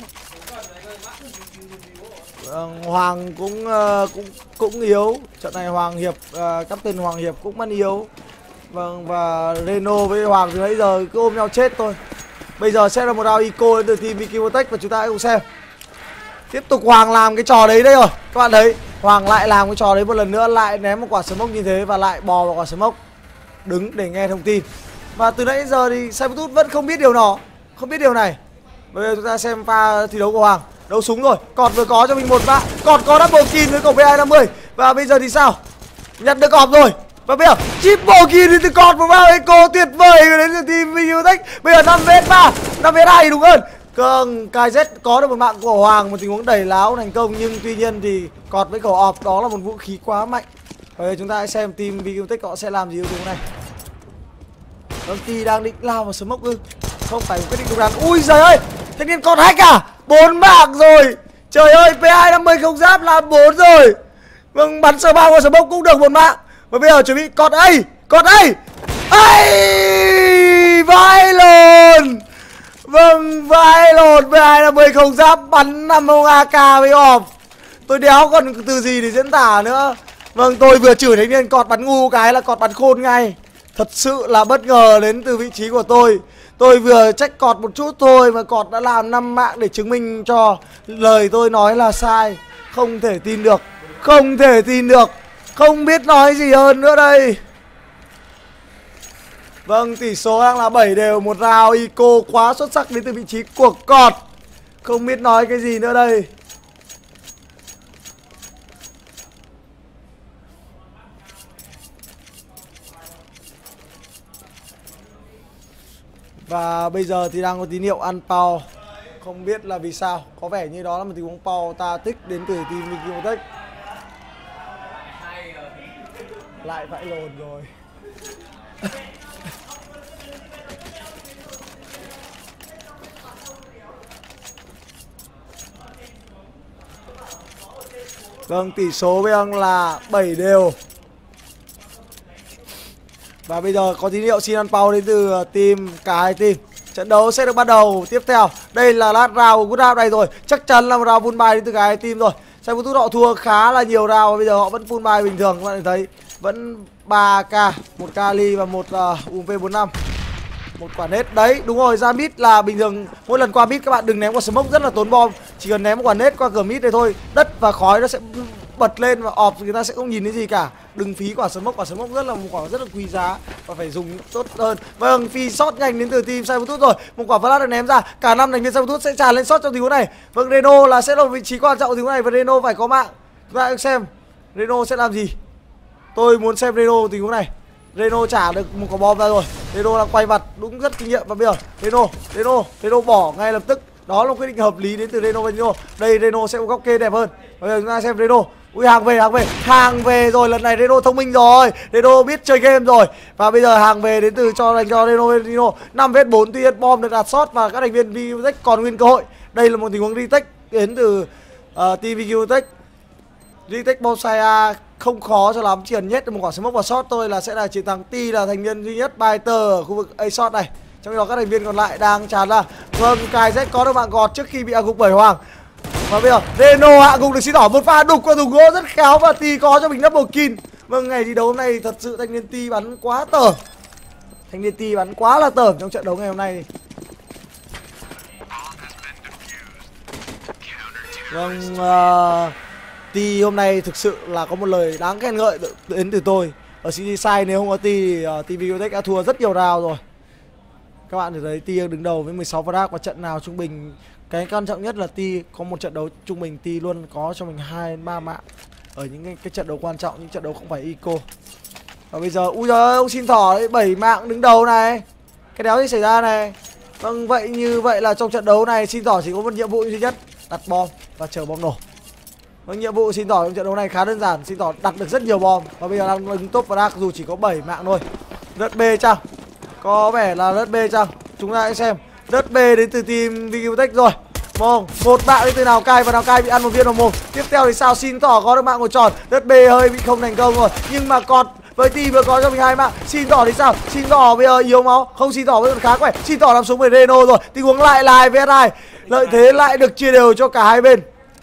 Uh, Hoàng cũng uh, cũng cũng yếu. Trận này Hoàng Hiệp, uh, Captain Hoàng Hiệp cũng bắn yếu. Vâng, và Reno với Hoàng từ nãy giờ cứ ôm nhau chết thôi. Bây giờ sẽ là một round eco đến từ team Viking Protech và chúng ta hãy cùng xem. Tiếp tục Hoàng làm cái trò đấy đây rồi. Các bạn thấy Hoàng lại làm cái trò đấy một lần nữa, lại ném một quả smoke như thế và lại bò vào quả smoke. Đứng để nghe thông tin. Và từ nãy giờ thì Cybertooth vẫn không biết điều đó, không biết điều này. Bây giờ chúng ta xem pha thi đấu của Hoàng. Đấu súng rồi, Cọt vừa có cho mình một mạng. Cọt có double kill với cổng vê hai năm mươi. Và bây giờ thì sao? Nhặt được cọp rồi. Và bây giờ triple kill đến từ Cọt, một pha eco tuyệt vời đến từ team Viking Protech. Bây giờ năm vs ba, năm vs hai đúng hơn. Cường ca zét có được một mạng của Hoàng, một tình huống đẩy láo thành công, nhưng tuy nhiên thì Cọt với khẩu ọp đó là một vũ khí quá mạnh. Bây giờ chúng ta hãy xem team Viking Protech họ sẽ làm gì ở tình huống này. Vâng, Ti đang định lao vào smoke ư? Không phải một quyết định đúng đắn. Ui giời ơi, thanh niên còn hai cả bốn mạng rồi. Trời ơi, P hai năm mươi không giáp là bốn rồi. Vâng, bắn sờ bao qua smoke cũng được một mạng. Và bây giờ chuẩn bị Cọt ấy, Cọt ấy. Ấy, vai lồn. Vâng, vai lồn. P hai năm mươi không giáp bắn năm ông a ca với ọp. Tôi đéo còn từ gì để diễn tả nữa. Vâng, tôi vừa chửi thanh niên Cọt bắn ngu cái là Cọt bắn khôn ngay. Thật sự là bất ngờ đến từ vị trí của tôi. Tôi vừa trách cọt một chút thôi mà cọt đã làm năm mạng để chứng minh cho lời tôi nói là sai. Không thể tin được. Không thể tin được. Không biết nói gì hơn nữa đây. Vâng, tỷ số đang là bảy đều. Một round eco quá xuất sắc đến từ vị trí của cọt. Không biết nói cái gì nữa đây. Và bây giờ thì đang có tín hiệu ăn pau. Không biết là vì sao. Có vẻ như đó là một tình huống pau ta tích đến từ team Vikimotech. Lại vãi lồn rồi. Vâng, tỷ số bây giờ là bảy đều. Và bây giờ có tín hiệu xin ăn pau đến từ team, cả hai team. Trận đấu sẽ được bắt đầu tiếp theo. Đây là last round của good round này rồi. Chắc chắn là một round full buy đến từ cả hai team rồi. Cybertooth họ thua khá là nhiều round và bây giờ họ vẫn full buy bình thường. Các bạn thấy vẫn ba k, một Kali và một uh, u em pê bốn năm. Một quả nết. Đấy, đúng rồi, ra mid là bình thường. Mỗi lần qua mid các bạn đừng ném quả smoke rất là tốn bom. Chỉ cần ném một quả nết qua cửa mid này thôi, đất và khói nó sẽ bật lên và ọp người ta sẽ không nhìn thấy gì cả. Đừng phí quả smoke, quả smoke rất là một quả rất là quý giá và phải dùng tốt hơn. Vâng, phi shot nhanh đến từ team Cybertooth rồi. Một quả flash được ném ra, cả năm thành viên Cybertooth sẽ tràn lên shot trong tình huống này. Vâng, Reno là sẽ là vị trí quan trọng tình huống này và Reno phải có mạng. Chúng ta xem Reno sẽ làm gì. Tôi muốn xem Reno tình huống này. Reno trả được một quả bom ra rồi. Reno đang quay mặt đúng rất kinh nghiệm và bây giờ Reno, Reno, Reno bỏ ngay lập tức. Đó là quyết định hợp lý đến từ Reno và Reno. Đây Reno sẽ có góc kê đẹp hơn. Bây giờ chúng ta xem Reno. Ui, hàng về, hàng về, hàng về rồi. Lần này Reno thông minh rồi. Reno biết chơi game rồi. Và bây giờ hàng về đến từ cho dành cho Reno. Reno năm vs bốn, tuy nhiên bom được đặt shot và các thành viên Vikimotech còn nguyên cơ hội. Đây là một tình huống retake đến từ uh, team Vikimotech. Retake Bonsai không khó cho lắm, chỉ cần nhét được một quả smoke vào shot thôi là sẽ là chiến thắng. T là thành viên duy nhất Biter ở khu vực A shot này. Trong khi đó các thành viên còn lại đang tràn ra. Vâng, Kai Z có được mạng gọt trước khi bị hạ gục bởi Hoàng. Và bây giờ Reno hạ gục được xin đỏ, một pha đục qua thùng gỗ rất khéo và T có cho mình double kill. Vâng, ngày thi đấu hôm nay thật sự thanh niên T bắn quá tởm. Thanh niên T bắn quá là tởm trong trận đấu ngày hôm nay. Vâng, uh, T hôm nay thực sự là có một lời đáng khen ngợi đến từ tôi. Ở xê đê Side nếu không có T thì uh, team Vikimotech đã thua rất nhiều round rồi. Các bạn thấy T đứng đầu với mười sáu frag và trận nào trung bình. Cái quan trọng nhất là T có một trận đấu trung bình T luôn có cho mình hai đến ba mạng ở những cái, cái trận đấu quan trọng, những trận đấu không phải eco. Và bây giờ ui giời ơi, ông xin thỏ đấy, bảy mạng đứng đầu này. Cái đéo gì xảy ra này. Vâng, vậy như vậy là trong trận đấu này xin thỏ chỉ có một nhiệm vụ duy nhất, đặt bom và chờ bom nổ. Vâng, nhiệm vụ xin tỏ trong trận đấu này khá đơn giản. Xin tỏ đặt được rất nhiều bom và bây giờ đang đứng top frag dù chỉ có bảy mạng thôi. Đất B chăng? Có vẻ là đất B chăng? Chúng ta hãy xem. Đất B đến từ team Vikimotech rồi. Vâng, một mạng đến từ Nào Cai và Nào Cai bị ăn một viên vào mồm. Tiếp theo thì sao xin tỏ có được mạng một tròn. Đất B hơi bị không thành công rồi. Nhưng mà còn với T vừa có cho mình hai mạng. Xin tỏ thì sao? Xin tỏ bây giờ yếu máu. Không, xin tỏ vẫn khá khỏe. Xin tỏ nằm xuống với Reno rồi. Tình huống lại là hai vs hai. Lợi thế lại được chia đều cho cả hai bên.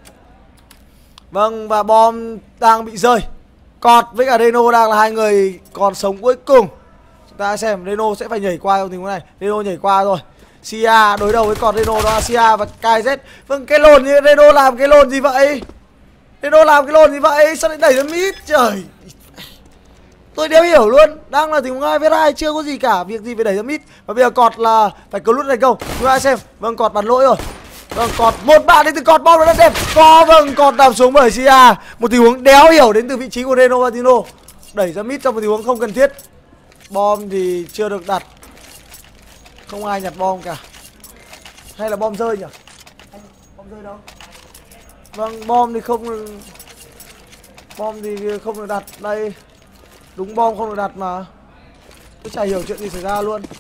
Vâng, và bom đang bị rơi. Cọt với cả Reno đang là hai người còn sống cuối cùng. Chúng ta xem Reno sẽ phải nhảy qua trong tình huống này. Reno nhảy qua rồi. Sia đối đầu với cọt Reno, đó là Sia và Kai Z. Vâng, cái lồn như Reno làm cái lồn gì vậy? Reno làm cái lồn gì vậy? Sao lại đẩy ra mid? Trời, tôi đéo hiểu luôn. Đang là tình huống hai vs hai, chưa có gì cả. Việc gì phải đẩy ra mid. Và bây giờ cọt là phải cứu lút thành công. Chúng ta xem. Vâng, cọt bắn lỗi rồi. Vâng, cọt một bạn đến từ cọt bom rất đẹp. Có, vâng, cọt đạp xuống bởi Sia. Một tình huống đéo hiểu đến từ vị trí của Reno Valentino. Đẩy ra mid trong một tình huống không cần thiết. Bom thì chưa được đặt. Không ai nhặt bom cả. Hay là bom rơi nhỉ? Bom rơi đâu? Vâng, bom thì không. Bom thì không được đặt. Đây. Đúng, bom không được đặt mà. Tôi chả hiểu chuyện gì xảy ra luôn.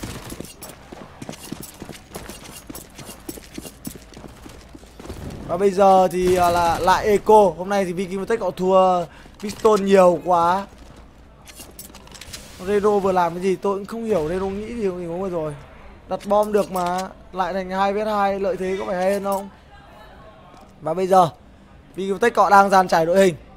Và bây giờ thì là lại eco. Hôm nay thì Vikimotech họ thua Piston nhiều quá. Reno vừa làm cái gì tôi cũng không hiểu. Reno nghĩ gì không vừa rồi. Đặt bom được mà. Lại thành hai vs hai. Lợi thế có phải hay hơn không? Và bây giờ Vikimotech họ đang dàn trải đội hình.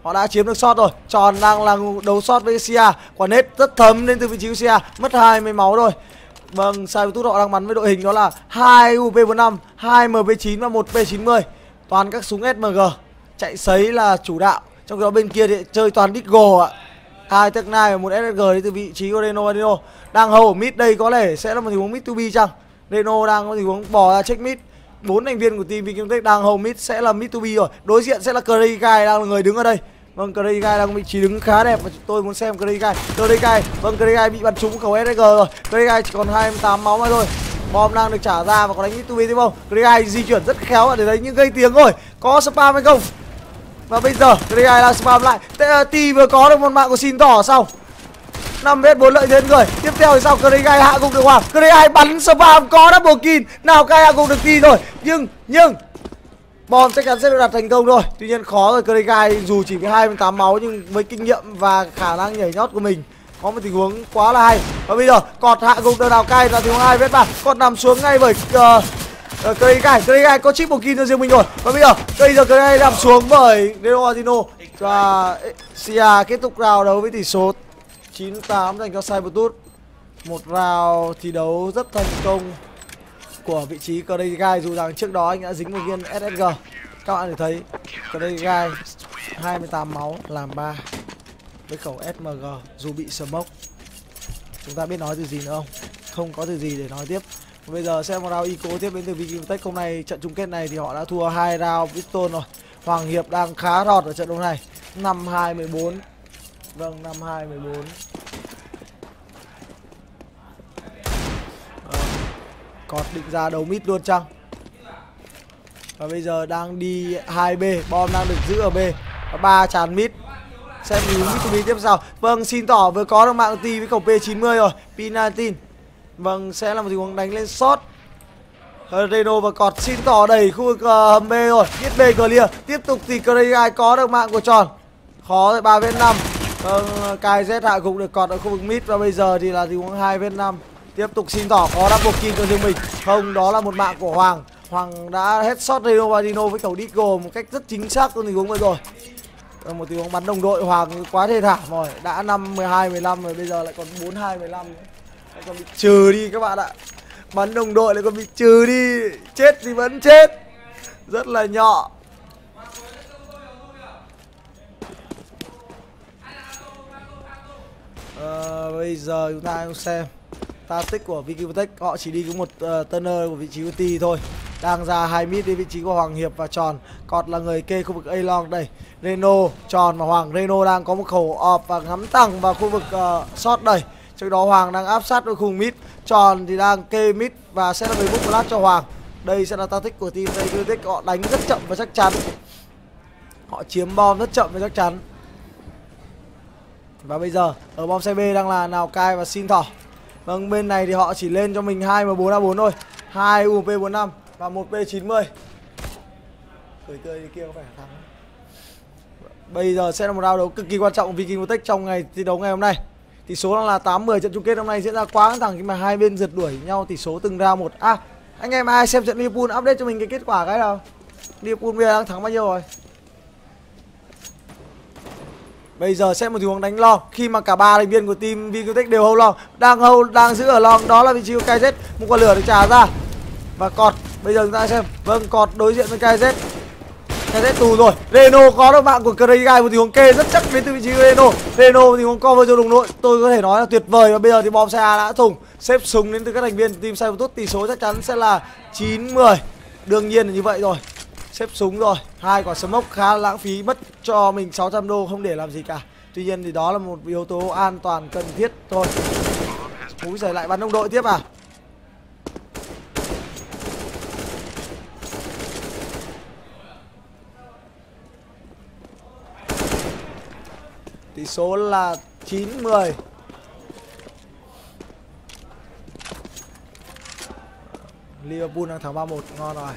Họ đã chiếm được shot rồi. Tròn đang là đấu shot với Sia. Quả nết rất thấm đến từ vị trí của Sia. Mất hai mươi máu rồi. Vâng, Cybertooth họ đang bắn với đội hình đó là hai u pê bốn năm, hai em pê chín và một pê chín mươi. Toàn các súng ét em giê. Chạy sấy là chủ đạo. Trong khi đó bên kia thì chơi toàn Deagle ạ. Hai Tech Nine và một ét ét giê đến từ vị trí của Reno Adino. Đang hầu ở mid, đây có thể sẽ là một tình huống mid to be chăng? Reno đang có tình huống bỏ ra check mid. Bốn thành viên của team Viking đang hầu mid sẽ là mid to be rồi. Đối diện sẽ là Crazy Guy đang là người đứng ở đây. Vâng, Crazy Guy đang có vị trí đứng khá đẹp và tôi muốn xem Crazy Guy. Crazy Guy, vâng Crazy Guy bị bắn trúng khẩu ét ét giê rồi. Crazy Guy chỉ còn hai mươi tám máu mà thôi. Bom đang được trả ra và có đánh mid to be tiếp không? Crazy Guy di chuyển rất khéo để đấy những gây tiếng rồi. Có spam hay không? Và bây giờ Crazy Guy đang spam lại. T vừa có được một mạng của xin tỏ sau. năm vs bốn lợi thế người. Tiếp theo thì sao? Crazy Guy hạ gục được Hoàng. Crazy Guy bắn spam có double kill. Nào Kai hạ gục được T rồi. Nhưng nhưng bom chắc chắn sẽ được đặt thành công rồi. Tuy nhiên khó rồi. Crazy Guy dù chỉ với hai mươi tám máu nhưng với kinh nghiệm và khả năng nhảy nhót của mình có một tình huống quá là hay. Và bây giờ cọt hạ gục được Đào Cai là tình huống hai vs ba. Cọt nằm xuống ngay bởi uh, uh, Crazy Guy. Crazy Guy có triple kill cho riêng mình rồi. Và bây giờ bây giờ Crazy Guy nằm xuống bởi Reno Adino. Và Sia kết thúc round đấu với tỷ số chín tám dành cho Cybertooth. Một round thi đấu rất thành công của vị trí Crazy Guy, dù rằng trước đó anh đã dính một viên ét ét giê. Các bạn có thể thấy Crazy Guy hai mươi tám máu làm ba với khẩu ét em giê dù bị smoke. Chúng ta biết nói từ gì nữa không? Không có từ gì để nói tiếp. Bây giờ sẽ một round eco tiếp đến từ Viking Tech. Hôm nay trận chung kết này thì họ đã thua hai round Piston rồi. Hoàng Hiệp đang khá rọt ở trận đấu này. năm hai mười bốn. Vâng, năm hai mười bốn. Ờ, Cọt định ra đầu mid luôn chăng? Và bây giờ đang đi hai bê, bom đang được giữ ở B. Và ba tràn mid. Xem mid to be tiếp sau. Vâng, xin tỏ vừa có được mạng T với khẩu P chín mươi rồi, P chín. Vâng, sẽ là một tình huống đánh lên shot. Reno và Cọt xin tỏ đẩy khu vực uh, hầm B rồi. Biết B clear. Tiếp tục thì Crazy Guy có được mạng của tròn. Khó rồi, ba vs năm. Vâng, Kai Z hạ gục được Cọt ở khu vực mid. Và bây giờ thì là tình huống hai vs năm. Tiếp tục xin tỏ có double kill cho riêng mình. Không, đó là một mạng của Hoàng. Hoàng đã headshot Reno và Dino với khẩu Deagle một cách rất chính xác trong tình huống vừa rồi. Một tình huống bắn đồng đội Hoàng quá thê thảm rồi. Đã năm mười hai mười lăm rồi, bây giờ lại còn bốn hai mười lăm nữa. Lại còn bị trừ đi các bạn ạ. Bắn đồng đội lại còn bị trừ đi. Chết thì vẫn chết. Rất là nhọ. à, Bây giờ chúng ta cùng xem tactic của Viking Tech. Họ chỉ đi có một uh, turner của vị trí của T thôi. Đang ra hai mid đến vị trí của Hoàng Hiệp và Tròn. Cọt là người kê khu vực A long đây. Reno, Tròn và Hoàng. Reno đang có một khẩu ọp và ngắm tẳng vào khu vực uh, shot đây. Trước đó Hoàng đang áp sát với khu mid. Tròn thì đang kê mid và sẽ là người book flash cho Hoàng. Đây sẽ là tactic của team Viking Tech. Họ đánh rất chậm và chắc chắn. Họ chiếm bom rất chậm và chắc chắn. Và bây giờ ở bom xe B đang là Nào Cai và Xin Thỏ. Vâng, bên này thì họ chỉ lên cho mình hai M bốn A bốn thôi. Hai U M P bốn năm và một P chín mươi. Cười tươi đi kia có phải thắng. Bây giờ sẽ là một round đấu cực kỳ quan trọng của Viking Tech trong ngày thi đấu ngày hôm nay. Tỷ số đang là tám mười. Trận chung kết hôm nay diễn ra quá căng thẳng khi mà hai bên rượt đuổi nhau tỷ số từng round một. À, anh em ai xem trận Liverpool update cho mình cái kết quả cái nào. Liverpool bây giờ đang thắng bao nhiêu rồi? Bây giờ sẽ một tình huống đánh long khi mà cả ba thành viên của team Viking Tech đều hold long. Đang hold, đang giữ ở long, đó là vị trí của Kai Z. Một quả lửa được trả ra. Và Cọt, bây giờ chúng ta xem. Vâng, Cọt đối diện với Kai Z. Kai Z tù rồi. Reno có được mạng của Crazy Guy, một tình huống kê rất chắc đến từ vị trí của Reno. Reno một tình huống cover cho đồng đội, tôi có thể nói là tuyệt vời. Và bây giờ thì bom xe A đã thủng. Xếp súng đến từ các thành viên team Cybertooth. Tỷ số chắc chắn sẽ là chín mười. Đương nhiên là như vậy rồi. Xếp súng rồi, hai quả smoke khá lãng phí, mất cho mình sáu trăm đô không để làm gì cả. Tuy nhiên thì đó là một yếu tố an toàn cần thiết thôi. Úi giời, lại bắn đồng đội tiếp à? Tỷ số là chín mười. Liverpool đang thắng ba một, ngon rồi.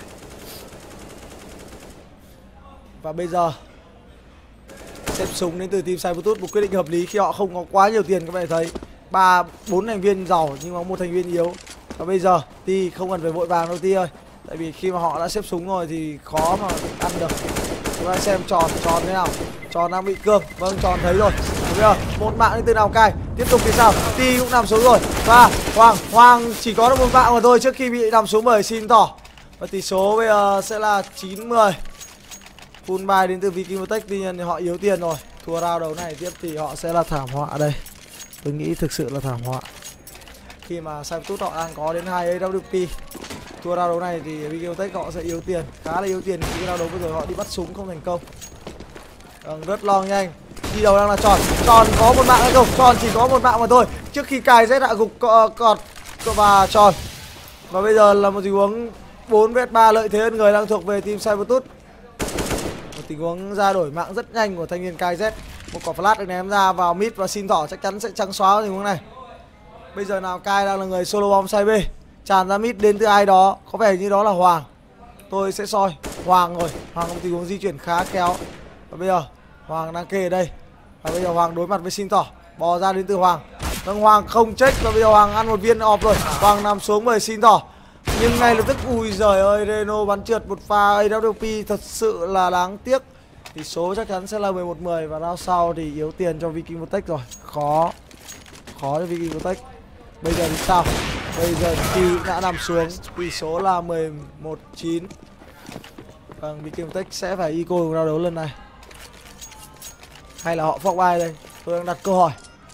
Và bây giờ xếp súng đến từ team Cybertooth, một quyết định hợp lý khi họ không có quá nhiều tiền. Các bạn thấy ba bốn thành viên giàu nhưng mà một thành viên yếu. Và bây giờ Ti không cần phải vội vàng đâu Ti ơi, tại vì khi mà họ đã xếp súng rồi thì khó mà ăn được. Chúng ta xem tròn tròn thế nào. Tròn đang bị cương. Vâng, tròn thấy rồi. Bây giờ một mạng đến từ Lào Cai. Tiếp tục thì sao? Ti cũng nằm xuống rồi. Và Hoàng Hoàng chỉ có được một mạng mà thôi trước khi bị nằm xuống bởi Xin Tỏ. Và tỷ số bây giờ sẽ là chín mười. Full buy đến từ Viking Votech, tuy nhiên thì họ yếu tiền rồi. Thua round đấu này tiếp thì họ sẽ là thảm họa đây. Tôi nghĩ thực sự là thảm họa. Khi mà Cybertooth họ đang có đến hai a vê pê. Thua round đấu này thì Viking Votech họ sẽ yếu tiền, khá là yếu tiền khi round đấu vừa rồi họ đi bắt súng không thành công. Vâng, rất lo nhanh. Đi đầu đang là Tròn. Tròn có một mạng hay không? Tròn chỉ có một mạng mà thôi. Trước khi cài Z hạ gục cọt và Tròn. Và bây giờ là một tình huống bốn vs ba lợi thế hơn người đang thuộc về team Cybertooth. Một tình huống ra đổi mạng rất nhanh của thanh niên cài Z. Một quả flash được ném ra vào mid và Xin Tỏ chắc chắn sẽ trắng xóa tình huống này. Bây giờ nào Kai đang là người solo bomb side B. Tràn ra mid đến từ ai đó. Có vẻ như đó là Hoàng. Tôi sẽ soi Hoàng rồi. Hoàng có một tình huống di chuyển khá khéo. Và bây giờ Hoàng đang kê ở đây. Và bây giờ Hoàng đối mặt với Xin Tỏ. Bò ra đến từ Hoàng. Vâng, Hoàng không check. Và bây giờ Hoàng ăn một viên off rồi. Hoàng nằm xuống bởi Xin Tỏ. Nhưng ngay lập tức ui giời ơi, Reno bắn trượt một pha a vê pê thật sự là đáng tiếc. Tỷ số chắc chắn sẽ là mười một mười. Và round sau thì yếu tiền cho Viking Votech rồi. Khó Khó cho Viking Votech. Bây giờ thì sao? Bây giờ thì đã nằm xuống. Tỷ số là mười một chín. Vâng, Viking Votech sẽ phải eco round đấu lần này. Hay là họ phóc ai đây? Tôi đang đặt câu hỏi.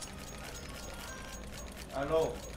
Alo.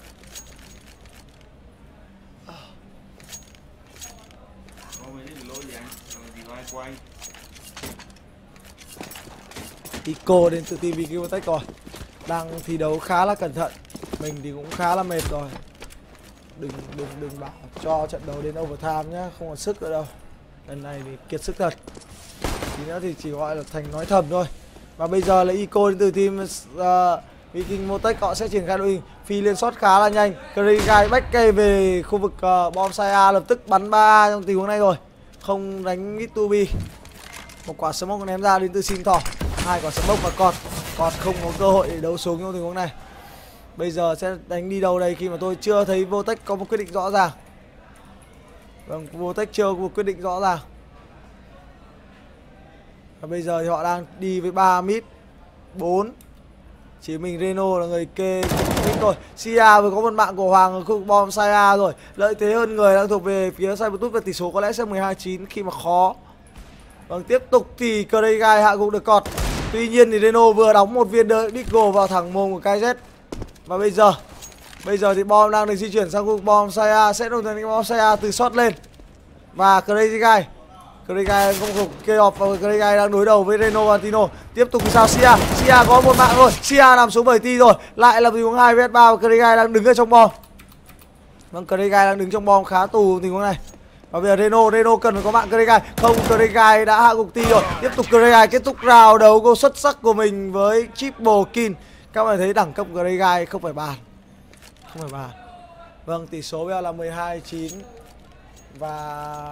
Eco đến từ team Viking Votech rồi. Đang thi đấu khá là cẩn thận. Mình thì cũng khá là mệt rồi. Đừng đừng đừng bảo cho trận đấu đến overtime nhá, không còn sức nữa đâu. Lần này thì kiệt sức thật. Tí nữa thì chỉ gọi là thành nói thầm thôi. Và bây giờ là eco đến từ team uh, Viking Votech, họ sẽ triển khai đội hình phi liên shot khá là nhanh. Crazy back cây về khu vực uh, bonsai A, lập tức bắn ba A trong tình huống này rồi. Không đánh mid to B. Một quả smoke ném ra đến từ Xin Tỏ. Hai quả smoke và cọt. Cọt không có cơ hội để đấu súng trong tình huống này. Bây giờ sẽ đánh đi đâu đây khi mà tôi chưa thấy Votech có một quyết định rõ ràng. Vâng, Votech chưa có một quyết định rõ ràng. Và bây giờ thì họ đang đi với ba mid, bốn. Chỉ mình Reno là người kê mid thôi. Sia vừa có một mạng của Hoàng ở khu vực bom sai A rồi. Lợi thế hơn người đang thuộc về phía Cybertooth và tỷ số có lẽ sẽ mười hai chín khi mà khó. Vâng, tiếp tục thì Crazy hạ gục được cọt. Tuy nhiên thì Reno vừa đóng một viên đỡ Deagle vào thẳng mồm của Kai Z. Và bây giờ Bây giờ thì bom đang được di chuyển sang khu vực bom sai A. Sẽ đồng thời cái bom sai A từ shot lên. Và Crazy Guy Crazy Guy không phục kê off. Và Crazy Guy đang đối đầu với Reno Valentino. Tiếp tục thì sao? Sia Sia có một mạng rồi. Sia nằm xuống bởi Ti rồi. Lại là tình huống hai vs ba. Và Crazy Guy đang đứng ở trong bom. Vâng, Crazy Guy đang đứng trong bom khá tù tình huống này. Và bây giờ Reno Reno cần phải có mạng Crazy Guy. Không, Crazy Guy đã hạ gục Ti rồi. Tiếp tục Crazy Guy kết thúc round đấu go xuất sắc của mình với triple kill. Các bạn thấy đẳng cấp của Crazy Guy không phải bàn. Không phải bàn. Vâng, tỷ số bây giờ là mười hai chín. Và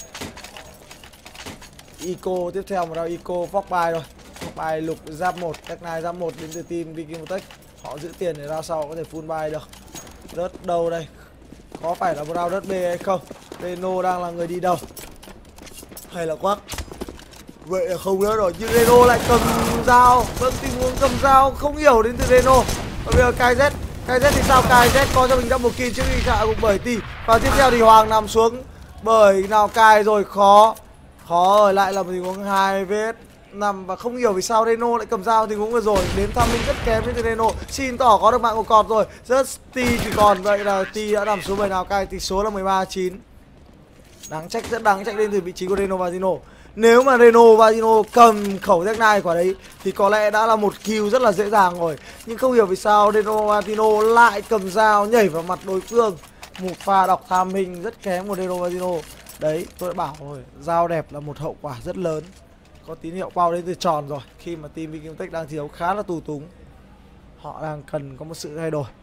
eco tiếp theo một round eco Fox Buy rồi. Fox Buy lục giáp một, cách này giáp một đến từ team Viking Votech. Họ giữ tiền để ra sau có thể full buy được. Rớt đâu đây? Có phải là một round rớt B hay không? Reno đang là người đi đầu. Hay là Quack? Vậy là không nữa rồi. Nhưng Reno lại cầm dao. Vâng, tình huống cầm dao không hiểu đến từ Reno. Và bây giờ Kai Z Kai Z thì sao? Kai Z có cho mình double kill trước khi hạ gục bởi Ti. Và tiếp theo thì Hoàng nằm xuống bởi nào Kai rồi. Khó Khó rồi, lại là một tình huống hai vs năm. Và không hiểu vì sao Reno lại cầm dao tình huống vừa rồi. Đến tham minh rất kém đến từ Reno. Xin Tỏ có được mạng của cọt rồi. Rất Ti chỉ còn. Vậy là Ti đã nằm xuống bởi nào Kai. Tỷ số là mười ba chín. Đáng trách, rất đáng trách lên từ vị trí của Reno Valentino. Nếu mà Reno Valentino cầm khẩu thép này quả đấy thì có lẽ đã là một kill rất là dễ dàng rồi. Nhưng không hiểu vì sao Reno Valentino lại cầm dao nhảy vào mặt đối phương. Một pha đọc tham hình rất kém của Reno Valentino. Đấy, tôi đã bảo rồi, dao đẹp là một hậu quả rất lớn. Có tín hiệu bao đến từ tròn rồi. Khi mà team Viking Votech đang thi đấu khá là tù túng. Họ đang cần có một sự thay đổi.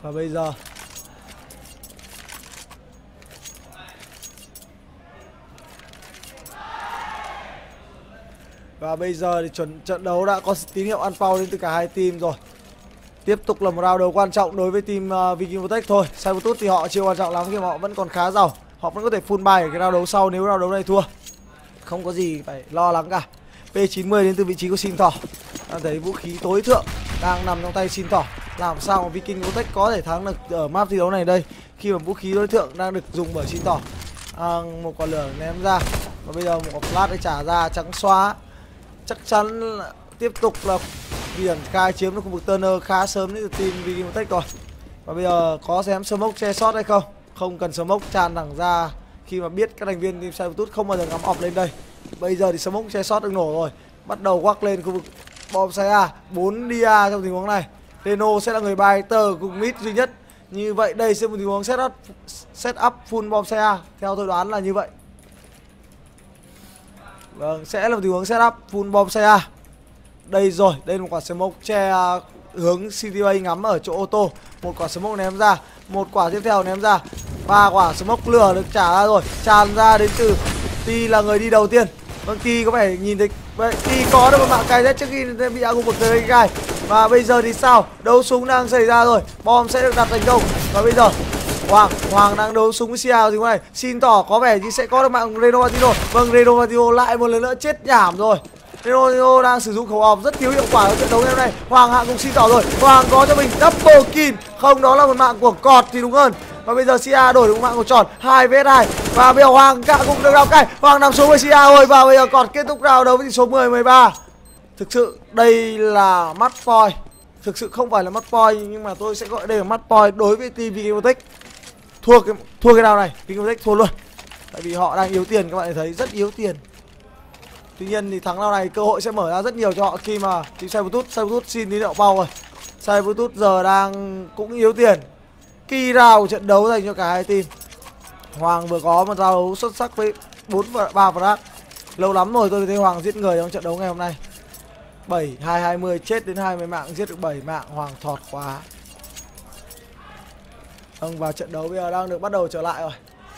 Và bây giờ Và bây giờ thì chuẩn trận đấu đã có tín hiệu ăn foul đến từ cả hai team rồi. Tiếp tục là một round đấu quan trọng đối với team uh, Vikingtech thôi. Cybertooth thì họ chưa quan trọng lắm khi mà họ vẫn còn khá giàu. Họ vẫn có thể full buy ở cái round đấu sau nếu round đấu này thua. Không có gì phải lo lắng cả. P chín mươi đến từ vị trí của Xin Thỏ. Đang thấy vũ khí tối thượng đang nằm trong tay Xin Thỏ. Làm sao mà Vikingtech có thể thắng được ở map thi đấu này đây, khi mà vũ khí đối thượng đang được dùng bởi Xin Thỏ. À, một quả lửa ném ra và bây giờ một quả flash để trả ra trắng xóa. Chắc chắn là tiếp tục là biển khai chiếm được khu vực Turner khá sớm đến từ team Vikingtech rồi. Và bây giờ có dám smoke che sót hay không? Không cần smoke, tràn thẳng ra khi mà biết các thành viên team Cybertooth không bao giờ ngắm ọp lên đây. Bây giờ thì smoke che sót được nổ rồi. Bắt đầu quắc lên khu vực bom xe A, bốn dia trong tình huống này. Reno sẽ là người bài tờ cùng mid duy nhất. Như vậy đây sẽ một tình huống set up, set up full bom xe A. Theo tôi đoán là như vậy. Vâng, sẽ là một tình huống set up full bom xe A. Đây rồi, đây là một quả smoke che uh, hướng xê tê a ngắm ở chỗ ô tô. Một quả smoke ném ra, một quả tiếp theo ném ra, ba quả smoke lửa được trả ra rồi, tràn ra đến từ T là người đi đầu tiên. Vâng, T có vẻ nhìn thấy vậy, T có được một mạng cày rất trước khi bị áo của cái gai. Và bây giờ thì sao? Đấu súng đang xảy ra rồi, bom sẽ được đặt thành công. Và bây giờ Hoàng, Hoàng đang đấu súng với Sia thì này. Xin Tỏ có vẻ như sẽ có được mạng Reno Martino. Vâng, Reno Martino lại một lần nữa chết nhảm rồi. Reno Martino đang sử dụng khẩu hòm rất thiếu hiệu quả ở trận đấu ngày hôm nay. Hoàng hạ cùng Xin Tỏ rồi. Hoàng có cho mình double kill. Không, đó là một mạng của cọt thì đúng hơn. Và bây giờ Sia đổi được một mạng của tròn hai vs hai. Và bây giờ Hoàng hạ cùng được đào cay. Hoàng nằm xuống với Sia rồi. Và bây giờ cọt kết thúc round đấu với tỷ số mười mười ba. Thực sự đây là match point. Thực sự không phải là match point, nhưng mà tôi sẽ gọi đây là match point đối với team Vikingtech. Thua cái thua cái nào này, Vikingtech thua luôn. Tại vì họ đang yếu tiền, các bạn thấy rất yếu tiền. Tuy nhiên thì thắng nào này cơ hội sẽ mở ra rất nhiều cho họ khi mà team Cybertooth Cybertooth xin tín hiệu bao rồi. Cybertooth giờ đang cũng yếu tiền. Key round trận đấu dành cho cả hai team. Hoàng vừa có một round đấu xuất sắc với bốn và ba flash. Lâu lắm rồi tôi thấy Hoàng giết người trong trận đấu ngày hôm nay. bảy hai hai mươi chết đến hai mươi mạng, giết được bảy mạng. Hoàng thọt quá. Vâng, và trận đấu bây giờ đang được bắt đầu trở lại rồi.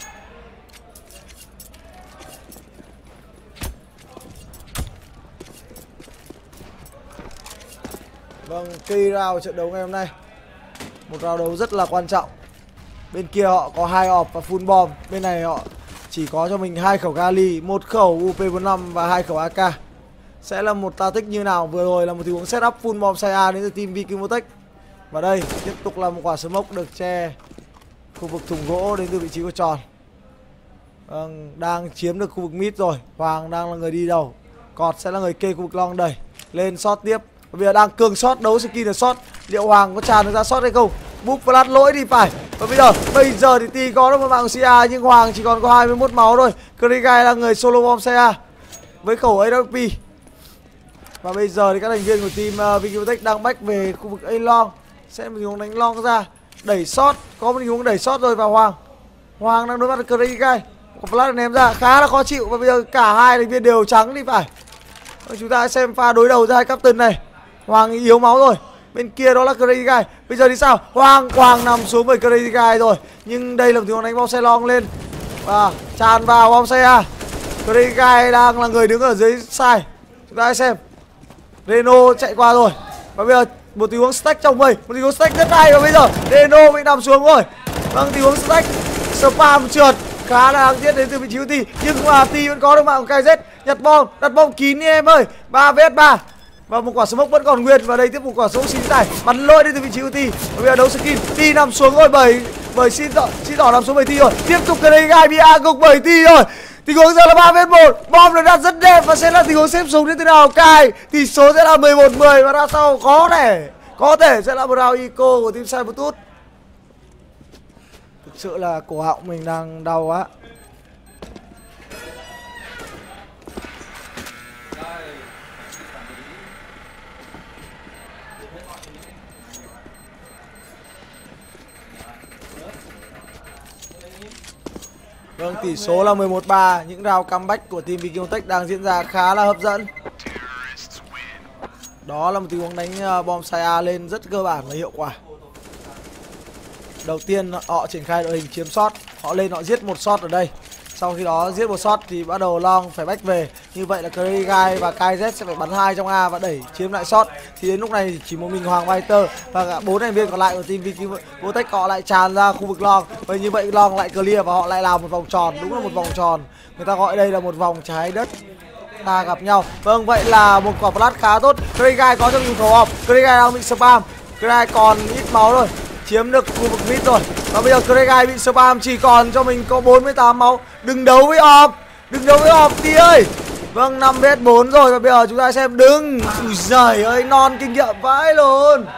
Vâng, key round trận đấu ngày hôm nay. Một round đấu rất là quan trọng. Bên kia họ có hai orb và full bomb. Bên này họ chỉ có cho mình hai khẩu gali, một khẩu u pê bốn lăm và hai khẩu a ca. Sẽ là một tactic như nào? Vừa rồi là một tình huống setup full bomb side A đến từ team Vikingtech. Và đây tiếp tục là một quả smoke được che khu vực thùng gỗ đến từ vị trí của tròn. Vâng, đang chiếm được khu vực mid rồi. Hoàng đang là người đi đầu. Cọt sẽ là người kê khu vực long đẩy lên shot tiếp. Và bây giờ đang cường shot, đấu skin được shot. Liệu Hoàng có tràn được ra shot hay không? Book flash lỗi thì phải. Và bây giờ bây giờ thì T có được một mạng của Sia, nhưng Hoàng chỉ còn có hai mươi mốt máu thôi. Krigai là người solo bomb Sia với khẩu a vê pê. Và bây giờ thì các thành viên của team uh, Vikingtech đang back về khu vực A long. Sẽ một tình huống đánh long ra, đẩy shot, có một tình huống đẩy shot rồi. Và Hoàng Hoàng đang đối mặt với Krigai. Có flash ném ra khá là khó chịu. Và bây giờ cả hai thành viên đều trắng thì phải. Chúng ta xem pha đối đầu giữa hai captain này. Hoàng yếu máu rồi. Bên kia đó là Crazy Guy. Bây giờ thì sao? Hoàng Hoàng nằm xuống với Crazy Guy rồi. Nhưng đây là một tình huống đánh bom xe long lên. Và tràn vào bom xe A. Crazy Guy đang là người đứng ở dưới side. Chúng ta hãy xem. Reno chạy qua rồi. Và bây giờ một tình huống stack trong vây. Một tình huống stack rất hay. Và bây giờ Reno bị nằm xuống rồi. Vâng, tình huống stack spam trượt khá là đáng tiếc đến từ vị trí của T. Nhưng mà T vẫn có được mạng của ca zét. Nhặt bom, đặt bom kín đi em ơi. ba vs ba. Và một quả smoke vẫn còn nguyên. Và đây tiếp một quả smoke xin tài bắn lôi đến từ vị trí của T. Và bây giờ đấu skin. T nằm xuống rồi bởi bởi xin tỏ xin tỏ nằm xuống bởi T rồi. Tiếp tục cái đây gai bị a gục bởi T rồi. Tình huống giờ là ba vs một. Bom được đặt rất đẹp và sẽ là tình huống xếp súng đến từ nào cai. Tỷ số sẽ là mười một mười và ra sau có thể có thể sẽ là một round eco của team Cybertooth. Thực sự là cổ họng mình đang đau quá. Vâng, tỷ số là mười một ba. Những round comeback của team Vikingtech đang diễn ra khá là hấp dẫn. Đó là một tình huống đánh bom side A lên rất cơ bản và hiệu quả. Đầu tiên họ triển khai đội hình chiếm shot, họ lên họ giết một shot ở đây. Sau khi đó giết một shot thì bắt đầu Long phải back về. Như vậy là Crazy Guy và ca zét sẽ phải bắn hai trong A và đẩy chiếm lại shot. Thì đến lúc này thì chỉ một mình Hoàng Fighter và cả bốn thành viên còn lại của team Viking họ lại tràn ra khu vực Long. Và như vậy Long lại clear và họ lại làm một vòng tròn, đúng là một vòng tròn. Người ta gọi đây là một vòng trái đất ta gặp nhau. Vâng, vậy là một quả flash khá tốt. Crazy Guy có trong những khẩu hộp. Crazy Guy đang bị spam. Crazy Guy còn ít máu rồi, chiếm được khu vực mid rồi. Và bây giờ Crazy Guy bị spam, chỉ còn cho mình có bốn mươi tám máu. Đừng đấu với Op, đừng đấu với Op tí ơi. Vâng, năm vs bốn rồi. Và bây giờ chúng ta xem. Đừng, ui giời ơi, non kinh nghiệm vãi luôn.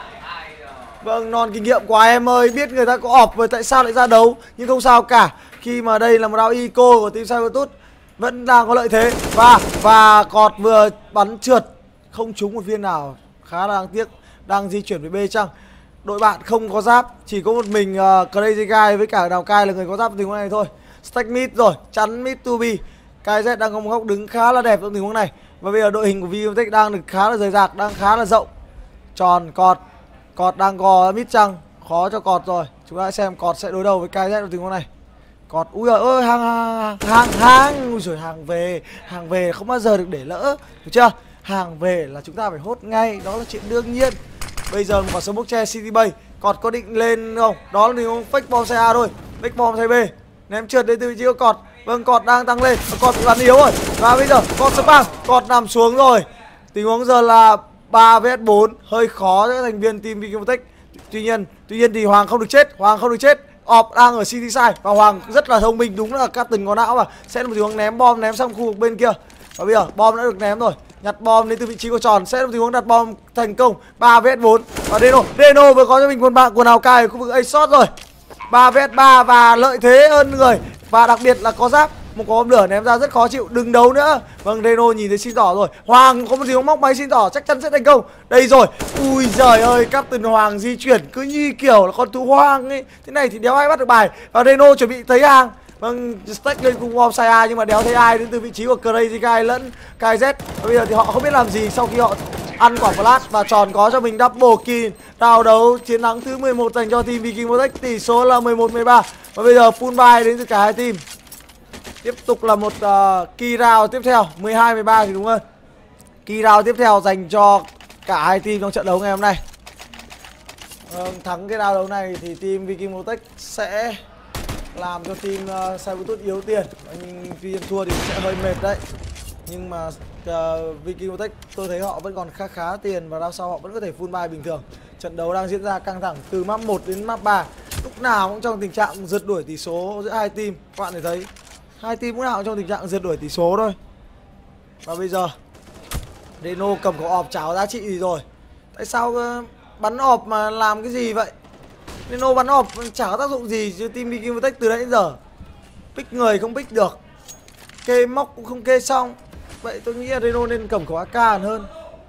Vâng, non kinh nghiệm quá em ơi. Biết người ta có Op rồi tại sao lại ra đấu. Nhưng không sao cả, khi mà đây là một round eco của team Cybertooth vẫn đang có lợi thế. Và và cọt vừa bắn trượt, không trúng một viên nào, khá là đáng tiếc. Đang di chuyển về B chăng. Đội bạn không có giáp, chỉ có một mình uh, Crazy Guy với cả Đào Cai là người có giáp tình huống này thôi. Stack mid rồi, chắn mid to B. ca zét đang có một góc đứng khá là đẹp trong tình huống này. Và bây giờ đội hình của Viking đang được khá là rời rạc, đang khá là rộng. Tròn, cọt, cọt đang gò mid chăng, khó cho cọt rồi. Chúng ta xem cọt sẽ đối đầu với ca zét trong tình huống này. Cọt, ui giời ơi, hàng hàng hàng hàng, ui giời, hàng về, hàng về không bao giờ được để lỡ, được chưa? Hàng về là chúng ta phải hốt ngay, đó là chuyện đương nhiên. Bây giờ một quả smoke che City Bay, cọt có định lên không? Đó là tình huống fake bomb xe A thôi, fake bomb xe B, ném trượt đến từ vị trí của cọt. Vâng, cọt đang tăng lên, cọt bị bắn yếu rồi. Và bây giờ cọt spam, cọt nằm xuống rồi. Tình huống giờ là ba vs bốn, hơi khó cho các thành viên team Viking Tuy nhiên, tuy nhiên thì Hoàng không được chết, Hoàng không được chết. Op đang ở City side và Hoàng rất là thông minh, đúng là Captain có não mà. Sẽ là một tình huống ném bom, ném sang khu vực bên kia. Và bây giờ bom đã được ném rồi, nhặt bom đến từ vị trí của tròn, sẽ là một tình huống đặt bom thành công. Ba vs bốn và Deno, Deno vừa có cho mình một bạn của nào cài ở khu vực A shot rồi. Ba vs ba và lợi thế hơn người, và đặc biệt là có giáp. Một quả bom lửa ném ra rất khó chịu, đừng đấu nữa. Vâng, Deno nhìn thấy xin tỏ rồi. Hoàng có một tình huống móc máy xin tỏ, chắc chắn sẽ thành công. Đây rồi, ui giời ơi, Captain Hoàng di chuyển cứ như kiểu là con thú hoang ấy. Thế này thì đéo ai bắt được bài. Và Deno chuẩn bị thấy hàng. Vâng, stack lên cùng offside A nhưng mà đéo thấy ai đến từ vị trí của Crazy Guy lẫn ca zét. Và bây giờ thì họ không biết làm gì sau khi họ ăn quả flash và tròn có cho mình double kill. Đào đấu chiến thắng thứ mười một dành cho team Viking tỷ số là mười một mười ba. Và bây giờ full buy đến từ cả hai team. Tiếp tục là một uh, key round tiếp theo, mười hai mười ba thì đúng hơn. Key round tiếp theo dành cho cả hai team trong trận đấu ngày hôm nay. Vâng, thắng cái round đấu này thì team Viking Motech sẽ làm cho team uh, Cybertooth yếu tiền. Nhưng tuy nhiên thua thì sẽ hơi mệt đấy. Nhưng mà uh, Viking Motech tôi thấy họ vẫn còn khá khá tiền và round sau họ vẫn có thể full buy bình thường. Trận đấu đang diễn ra căng thẳng từ map một đến map ba. Lúc nào cũng trong tình trạng rượt đuổi tỷ số giữa hai team. Các bạn thấy hai team lúc nào cũng trong tình trạng rượt đuổi tỷ số thôi. Và bây giờ Deno cầm khẩu ọp cháo giá trị gì rồi. Tại sao uh, bắn ọp mà làm cái gì vậy? Deno bắn ọp chả có tác dụng gì cho team Viking Motech từ nãy đến giờ. Pick người không pick được, kê móc cũng không kê xong. Vậy tôi nghĩ là Deno nên cầm khẩu a ca hơn.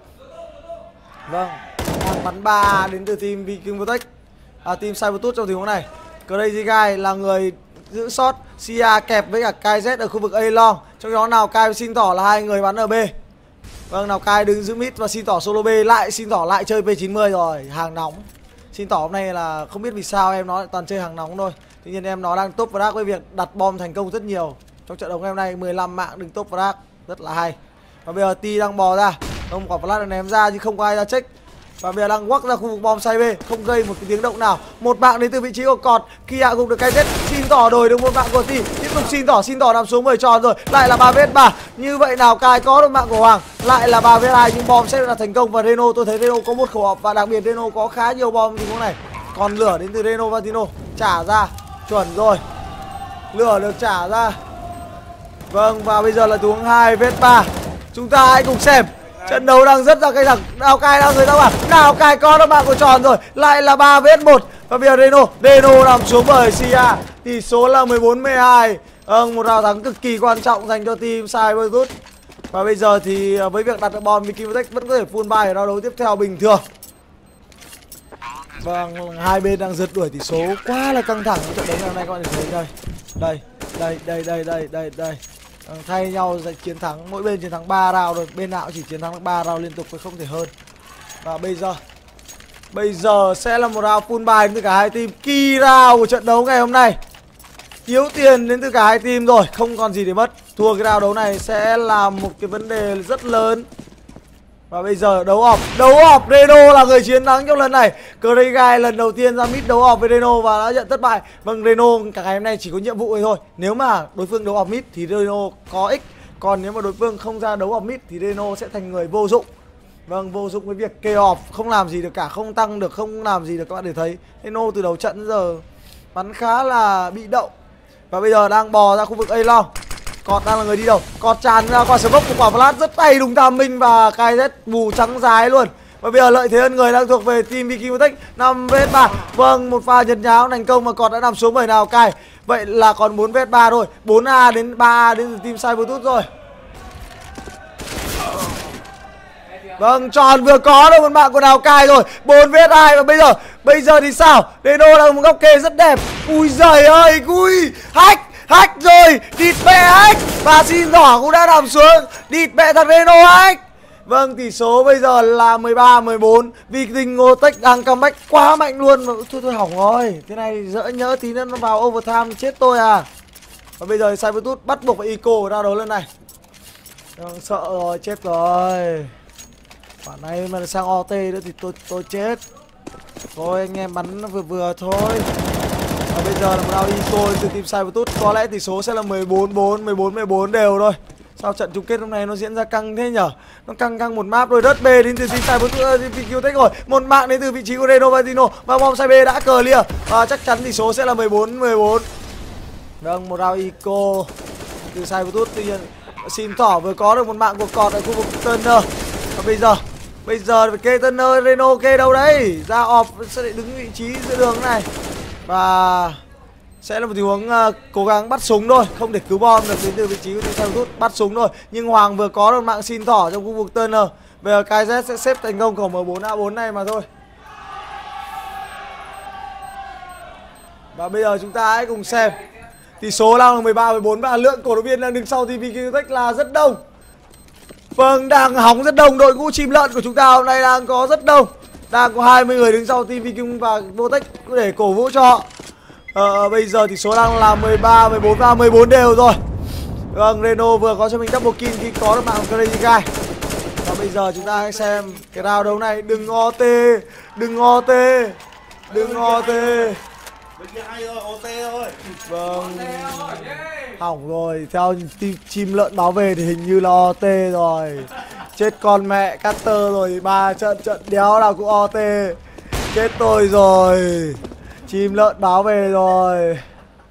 Vâng, đang bắn ba đến từ team Viking Motech, à, team Cybertooth trong tình huống này. Crazy Guy là người giữ shot, Sia kẹp với cả ca zét ở khu vực A long. Trong đó nào Kai và Xin Tỏ là hai người bắn ở B. Vâng, nào Kai đứng giữ mid và Xin Tỏ solo B. Lại Xin Tỏ lại chơi P chín mươi rồi, hàng nóng. Xin Tỏ hôm nay là không biết vì sao em nó toàn chơi hàng nóng thôi. Tuy nhiên em nó đang top và với việc đặt bom thành công rất nhiều. Trong trận đấu ngày hôm nay mười lăm mạng đứng top và rất là hay. Và bây giờ T đang bò ra, không quả flash ném ra nhưng không có ai ra check. Và bây giờ đang quắc ra khu vực bom side B, không gây một cái tiếng động nào. Một bạn đến từ vị trí của cọt, khi hạ gục được cái Z, Xin Tỏ đổi được một bạn của T. Tiếp tục Xin Tỏ, Xin Tỏ nằm xuống mười tròn rồi, lại là ba vs ba. Như vậy nào Kai có được mạng của Hoàng, lại là ba vs hai nhưng bom sẽ là thành công. Và Deno, tôi thấy Deno có một khẩu hộp và đặc biệt Deno có khá nhiều bom tình huống này. Còn lửa đến từ Deno Valentino trả ra, chuẩn rồi. Lửa được trả ra. Vâng, và bây giờ là tình huống hai vs ba. Chúng ta hãy cùng xem. Trận đấu đang rất là căng thẳng. Nào Kai đang người ta bảo nào Kai có được mạng của tròn rồi, lại là ba vs một. Và bây giờ Deno, Deno nằm xuống bởi Sia. Tỷ số là mười bốn mười hai. Vâng, một round thắng cực kỳ quan trọng dành cho team Cybertooth. Và bây giờ thì với việc đặt được bom, Viking Motech vẫn có thể full buy ở round đấu tiếp theo bình thường. Vâng, hai bên đang rượt đuổi tỷ số quá là căng thẳng. Trận đấu ngày hôm nay các bạn thấy đây. Đây, đây, đây, đây, đây, đây, đây. Thay nhau giành chiến thắng, mỗi bên chiến thắng ba round rồi, bên nào chỉ chiến thắng ba round liên tục với không thể hơn. Và bây giờ Bây giờ sẽ là một round full bài đến từ cả hai team. Key round của trận đấu ngày hôm nay. Thiếu tiền đến từ cả hai team rồi, không còn gì để mất. Thua cái round đấu này sẽ là một cái vấn đề rất lớn. Và bây giờ đấu off, đấu off Reno là người chiến thắng trong lần này. Crazy lần đầu tiên ra mid đấu off với Reno và đã nhận thất bại. Vâng, Reno cả ngày hôm nay chỉ có nhiệm vụ này thôi. Nếu mà đối phương đấu off mid thì Reno có ích. Còn nếu mà đối phương không ra đấu off mid thì Reno sẽ thành người vô dụng. Vâng, vô dụng với việc kê off, không làm gì được cả, không tăng được, không làm gì được. Các bạn để thấy Reno từ đầu trận đến giờ bắn khá là bị động. Và bây giờ đang bò ra khu vực A long. Cọt đang là người đi đầu. Cọt tràn ra qua smoke của quả flash rất hay, đúng tham minh và cái z bù trắng dài luôn. Và bây giờ lợi thế hơn người đang thuộc về team Vikingtech. năm vs ba. Vâng, một pha nhật nháo thành công mà Cọt đã nằm xuống bởi nào cài. Vậy là còn bốn vs ba thôi. bốn A đến ba A đến từ team Cybertooth rồi. Vâng, tròn vừa có đâu một mạng của nào cài rồi. bốn vs hai và bây giờ bây giờ thì sao? Reno đang một góc kê rất đẹp. Ui giời ơi, ui hack hack rồi, địt mẹ hack. Và xin đỏ cũng đã nằm xuống. Địt mẹ thằng Reno hack. Vâng, tỷ số bây giờ là mười ba mười bốn. Vikingtech đang comeback quá mạnh luôn. Thôi thôi hỏng rồi. Thế này dỡ nhỡ tí nữa nó vào overtime chết tôi à. Và bây giờ Cybertooth bắt buộc phải eco ra đấu lần này. Vâng, sợ rồi, chết rồi. Quả này mà sang o tê nữa thì tôi tôi chết. Thôi anh em bắn nó vừa vừa thôi. Và bây giờ là một round eco từ team Cybertooth. Có lẽ tỷ số sẽ là mười bốn bốn, mười bốn mười bốn đều thôi. Sao trận chung kết hôm nay nó diễn ra căng thế nhở? Nó căng căng một map rồi. Đất B đến từ team Cybertooth, Vikingtech rồi. Một mạng đến từ vị trí của Reno và Zino. Và bom side B đã clear. Và chắc chắn tỷ số sẽ là mười bốn mười bốn. Vâng, một round eco từ Cybertooth. Tuy nhiên xin thỏ vừa có được một mạng của Cọt ở khu vực Turner. Và bây giờ Bây giờ phải kê Turner, Reno kê đâu đấy. Ra off sẽ lại đứng vị trí giữa đường này. Và sẽ là một tình huống uh, cố gắng bắt súng thôi, không để cứu bom được đến từ vị trí của team Cybertooth. Bắt súng thôi. Nhưng Hoàng vừa có được mạng xin thỏ trong khu vực Turner. Bây giờ K Z sẽ xếp thành công khẩu M bốn A bốn này mà thôi. Và bây giờ chúng ta hãy cùng xem. Tỷ số đang là mười ba mười bốn và lượng cổ động viên đang đứng sau team Vikingtech là rất đông. Vâng, đang hóng rất đông. Đội ngũ chim lợn của chúng ta hôm nay đang có rất đông. Đang có hai mươi người đứng sau team Viking và Votech để cổ vũ cho họ. Ờ, bây giờ tỷ số đang là mười ba mười bốn và mười bốn đều rồi. Vâng, Reno vừa có cho mình double kill khi có được mạng Crazy Guy. Và bây giờ chúng ta hãy xem cái round đấu này. Đừng o tê, đừng o tê, đừng o tê. Vâng, hỏng rồi. Theo team chim lợn báo về thì hình như là o tê rồi. Chết con mẹ Cutter rồi. Ba trận trận đéo nào cũng o tê. Chết tôi rồi. Chim lợn báo về rồi.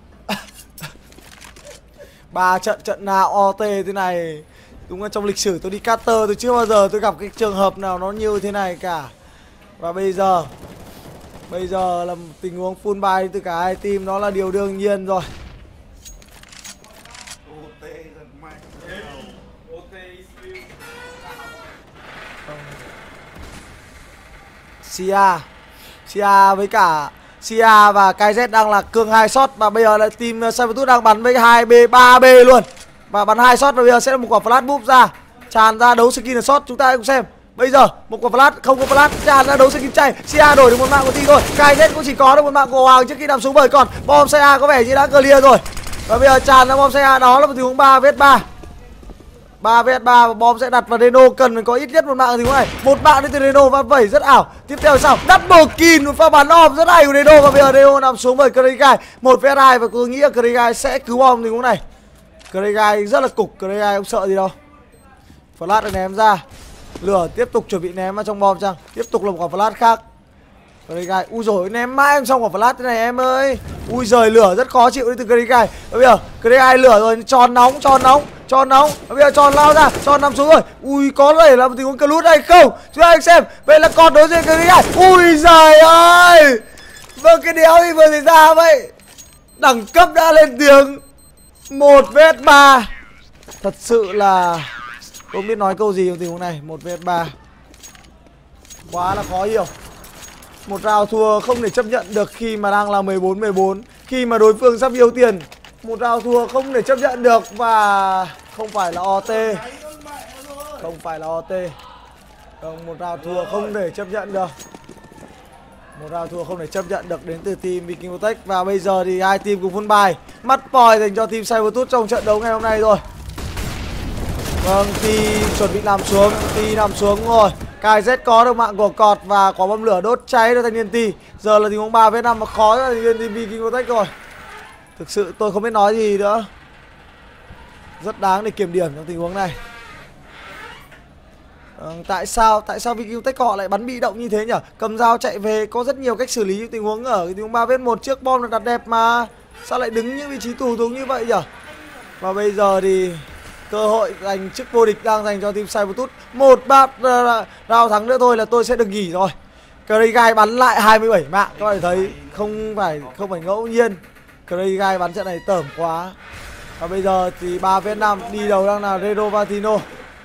Ba trận trận nào o tê thế này. Đúng là trong lịch sử tôi đi Cutter tôi chưa bao giờ tôi gặp cái trường hợp nào nó như thế này cả. Và bây giờ Bây giờ là một tình huống full buy từ cả hai team, đó là điều đương nhiên rồi. Sia Sia với cả Sia và K Z đang là cương hai shot. Và bây giờ là team Cybertooth đang bắn với hai B, ba B luôn. Và bắn hai shot và bây giờ sẽ là một quả flash búp ra. Tràn ra đấu skin shot, chúng ta hãy cùng xem. Bây giờ một quả flash, không có flash, tràn ra đấu skin chay. Sia đổi được một mạng của team rồi. K Z cũng chỉ có được một mạng của Hoàng trước khi nằm xuống bởi còn bom xe A có vẻ như đã clear rồi. Và bây giờ tràn ra bom xe A, đó là một tình huống ba vs ba. ba vs ba và bom sẽ đặt vào Reno, cần phải có ít nhất một mạng ở tình huống này. Một mạng đến từ Reno và vẩy rất ảo. Tiếp theo là sao? Double kill, một pha bắn off rất hay của Reno và bây giờ Reno nằm xuống bởi Crazy. một vs hai và tôi nghĩ là Crazy sẽ cứu bom tình huống này. Crazy rất là cục, Crazy không sợ gì đâu. Flash được ném ra. Lửa tiếp tục chuẩn bị ném vào trong bom chăng? Tiếp tục là một quả flash khác. Crazy, ui rồi ném mãi em xong quả flash thế này em ơi. Ui giời, lửa rất khó chịu đến từ Crazy. Bây giờ Crazy lửa rồi, tròn nóng, tròn nóng, tròn nóng. Và bây giờ tròn lao ra, tròn nằm xuống rồi. Ui có thể là một tình huống clut hay không? Chúng ta xem. Vậy là còn đối diện Crazy. Ui giời ơi. Vâng, cái đéo gì vừa xảy ra vậy? Đẳng cấp đã lên tiếng. Một vs ba. Thật sự là không biết nói câu gì trong tình huống này. Một vs ba quá là khó hiểu. Một round thua không thể chấp nhận được khi mà đang là mười bốn mười bốn. Khi mà đối phương sắp yếu tiền. Một round thua không thể chấp nhận được. Và không phải là o tê. Không phải là o tê. Không, một round thua không thể chấp nhận được. Một round thua không thể chấp nhận được đến từ team Vikingotech. Và bây giờ thì hai team cùng phun bài. Mắt poi dành cho team Cybertooth trong trận đấu ngày hôm nay rồi. Vâng, Ti chuẩn bị nằm xuống, Ti nằm xuống rồi. Cài Z có được mạng của cọt và có bom lửa đốt cháy được thanh niên Ti. Giờ là tình huống ba với năm mà khó cho thanh niên team Vikingotech rồi. Thực sự tôi không biết nói gì nữa. Rất đáng để kiểm điểm trong tình huống này. Ờ, tại sao tại sao Vikingotech họ lại bắn bị động như thế nhỉ? Cầm dao chạy về có rất nhiều cách xử lý những tình huống ở cái tình huống ba vs một, trước bom được đặt đẹp mà. Sao lại đứng những vị trí tù túng như vậy nhỉ? Và bây giờ thì cơ hội giành chức vô địch đang dành cho team Cybertooth. Một bát round thắng nữa thôi là tôi sẽ được nghỉ rồi. Cray Guy bắn lại hai mươi bảy mạng, các bạn thấy không phải không phải ngẫu nhiên. Cray Guy bắn trận này tởm quá. Và bây giờ thì ba vs năm, đi đầu đang là Redo Vatino.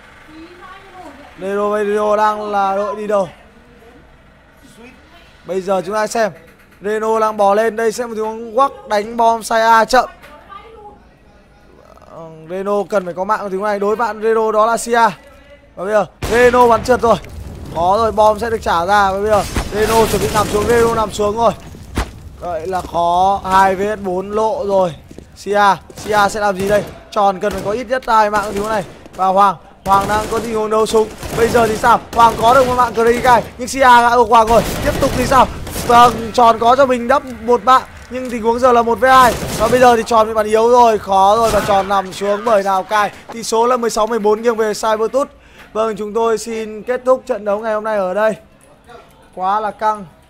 Redo Vatino đang là đội đi đầu. Bây giờ chúng ta xem Reno đang bò lên, đây sẽ một tình huống quắc đánh bom sai A chậm. Reno cần phải có mạng ở tình huống này, đối bạn Reno đó là Sia. Và bây giờ Reno bắn trượt rồi, khó rồi, bom sẽ được trả ra. Và bây giờ Reno chuẩn bị nằm xuống, Reno nằm xuống rồi. Vậy là khó, hai vs bốn lộ rồi. Sia, Sia sẽ làm gì đây? Tròn cần phải có ít nhất hai mạng ở tình huống này. Và Hoàng, Hoàng đang có tình huống đấu súng. Bây giờ thì sao? Hoàng có được một mạng Cray Guy, nhưng Sia đã ở Hoàng rồi. Tiếp tục thì sao? Vâng, Tròn có cho mình đắp một mạng, nhưng tình huống giờ là một vs hai. Và bây giờ thì Tròn bị bắn yếu rồi, khó rồi, và Tròn nằm xuống bởi nào cai. Tỷ số là mười sáu mười bốn nghiêng về Cybertooth. Vâng, chúng tôi xin kết thúc trận đấu ngày hôm nay ở đây. Quá là căng.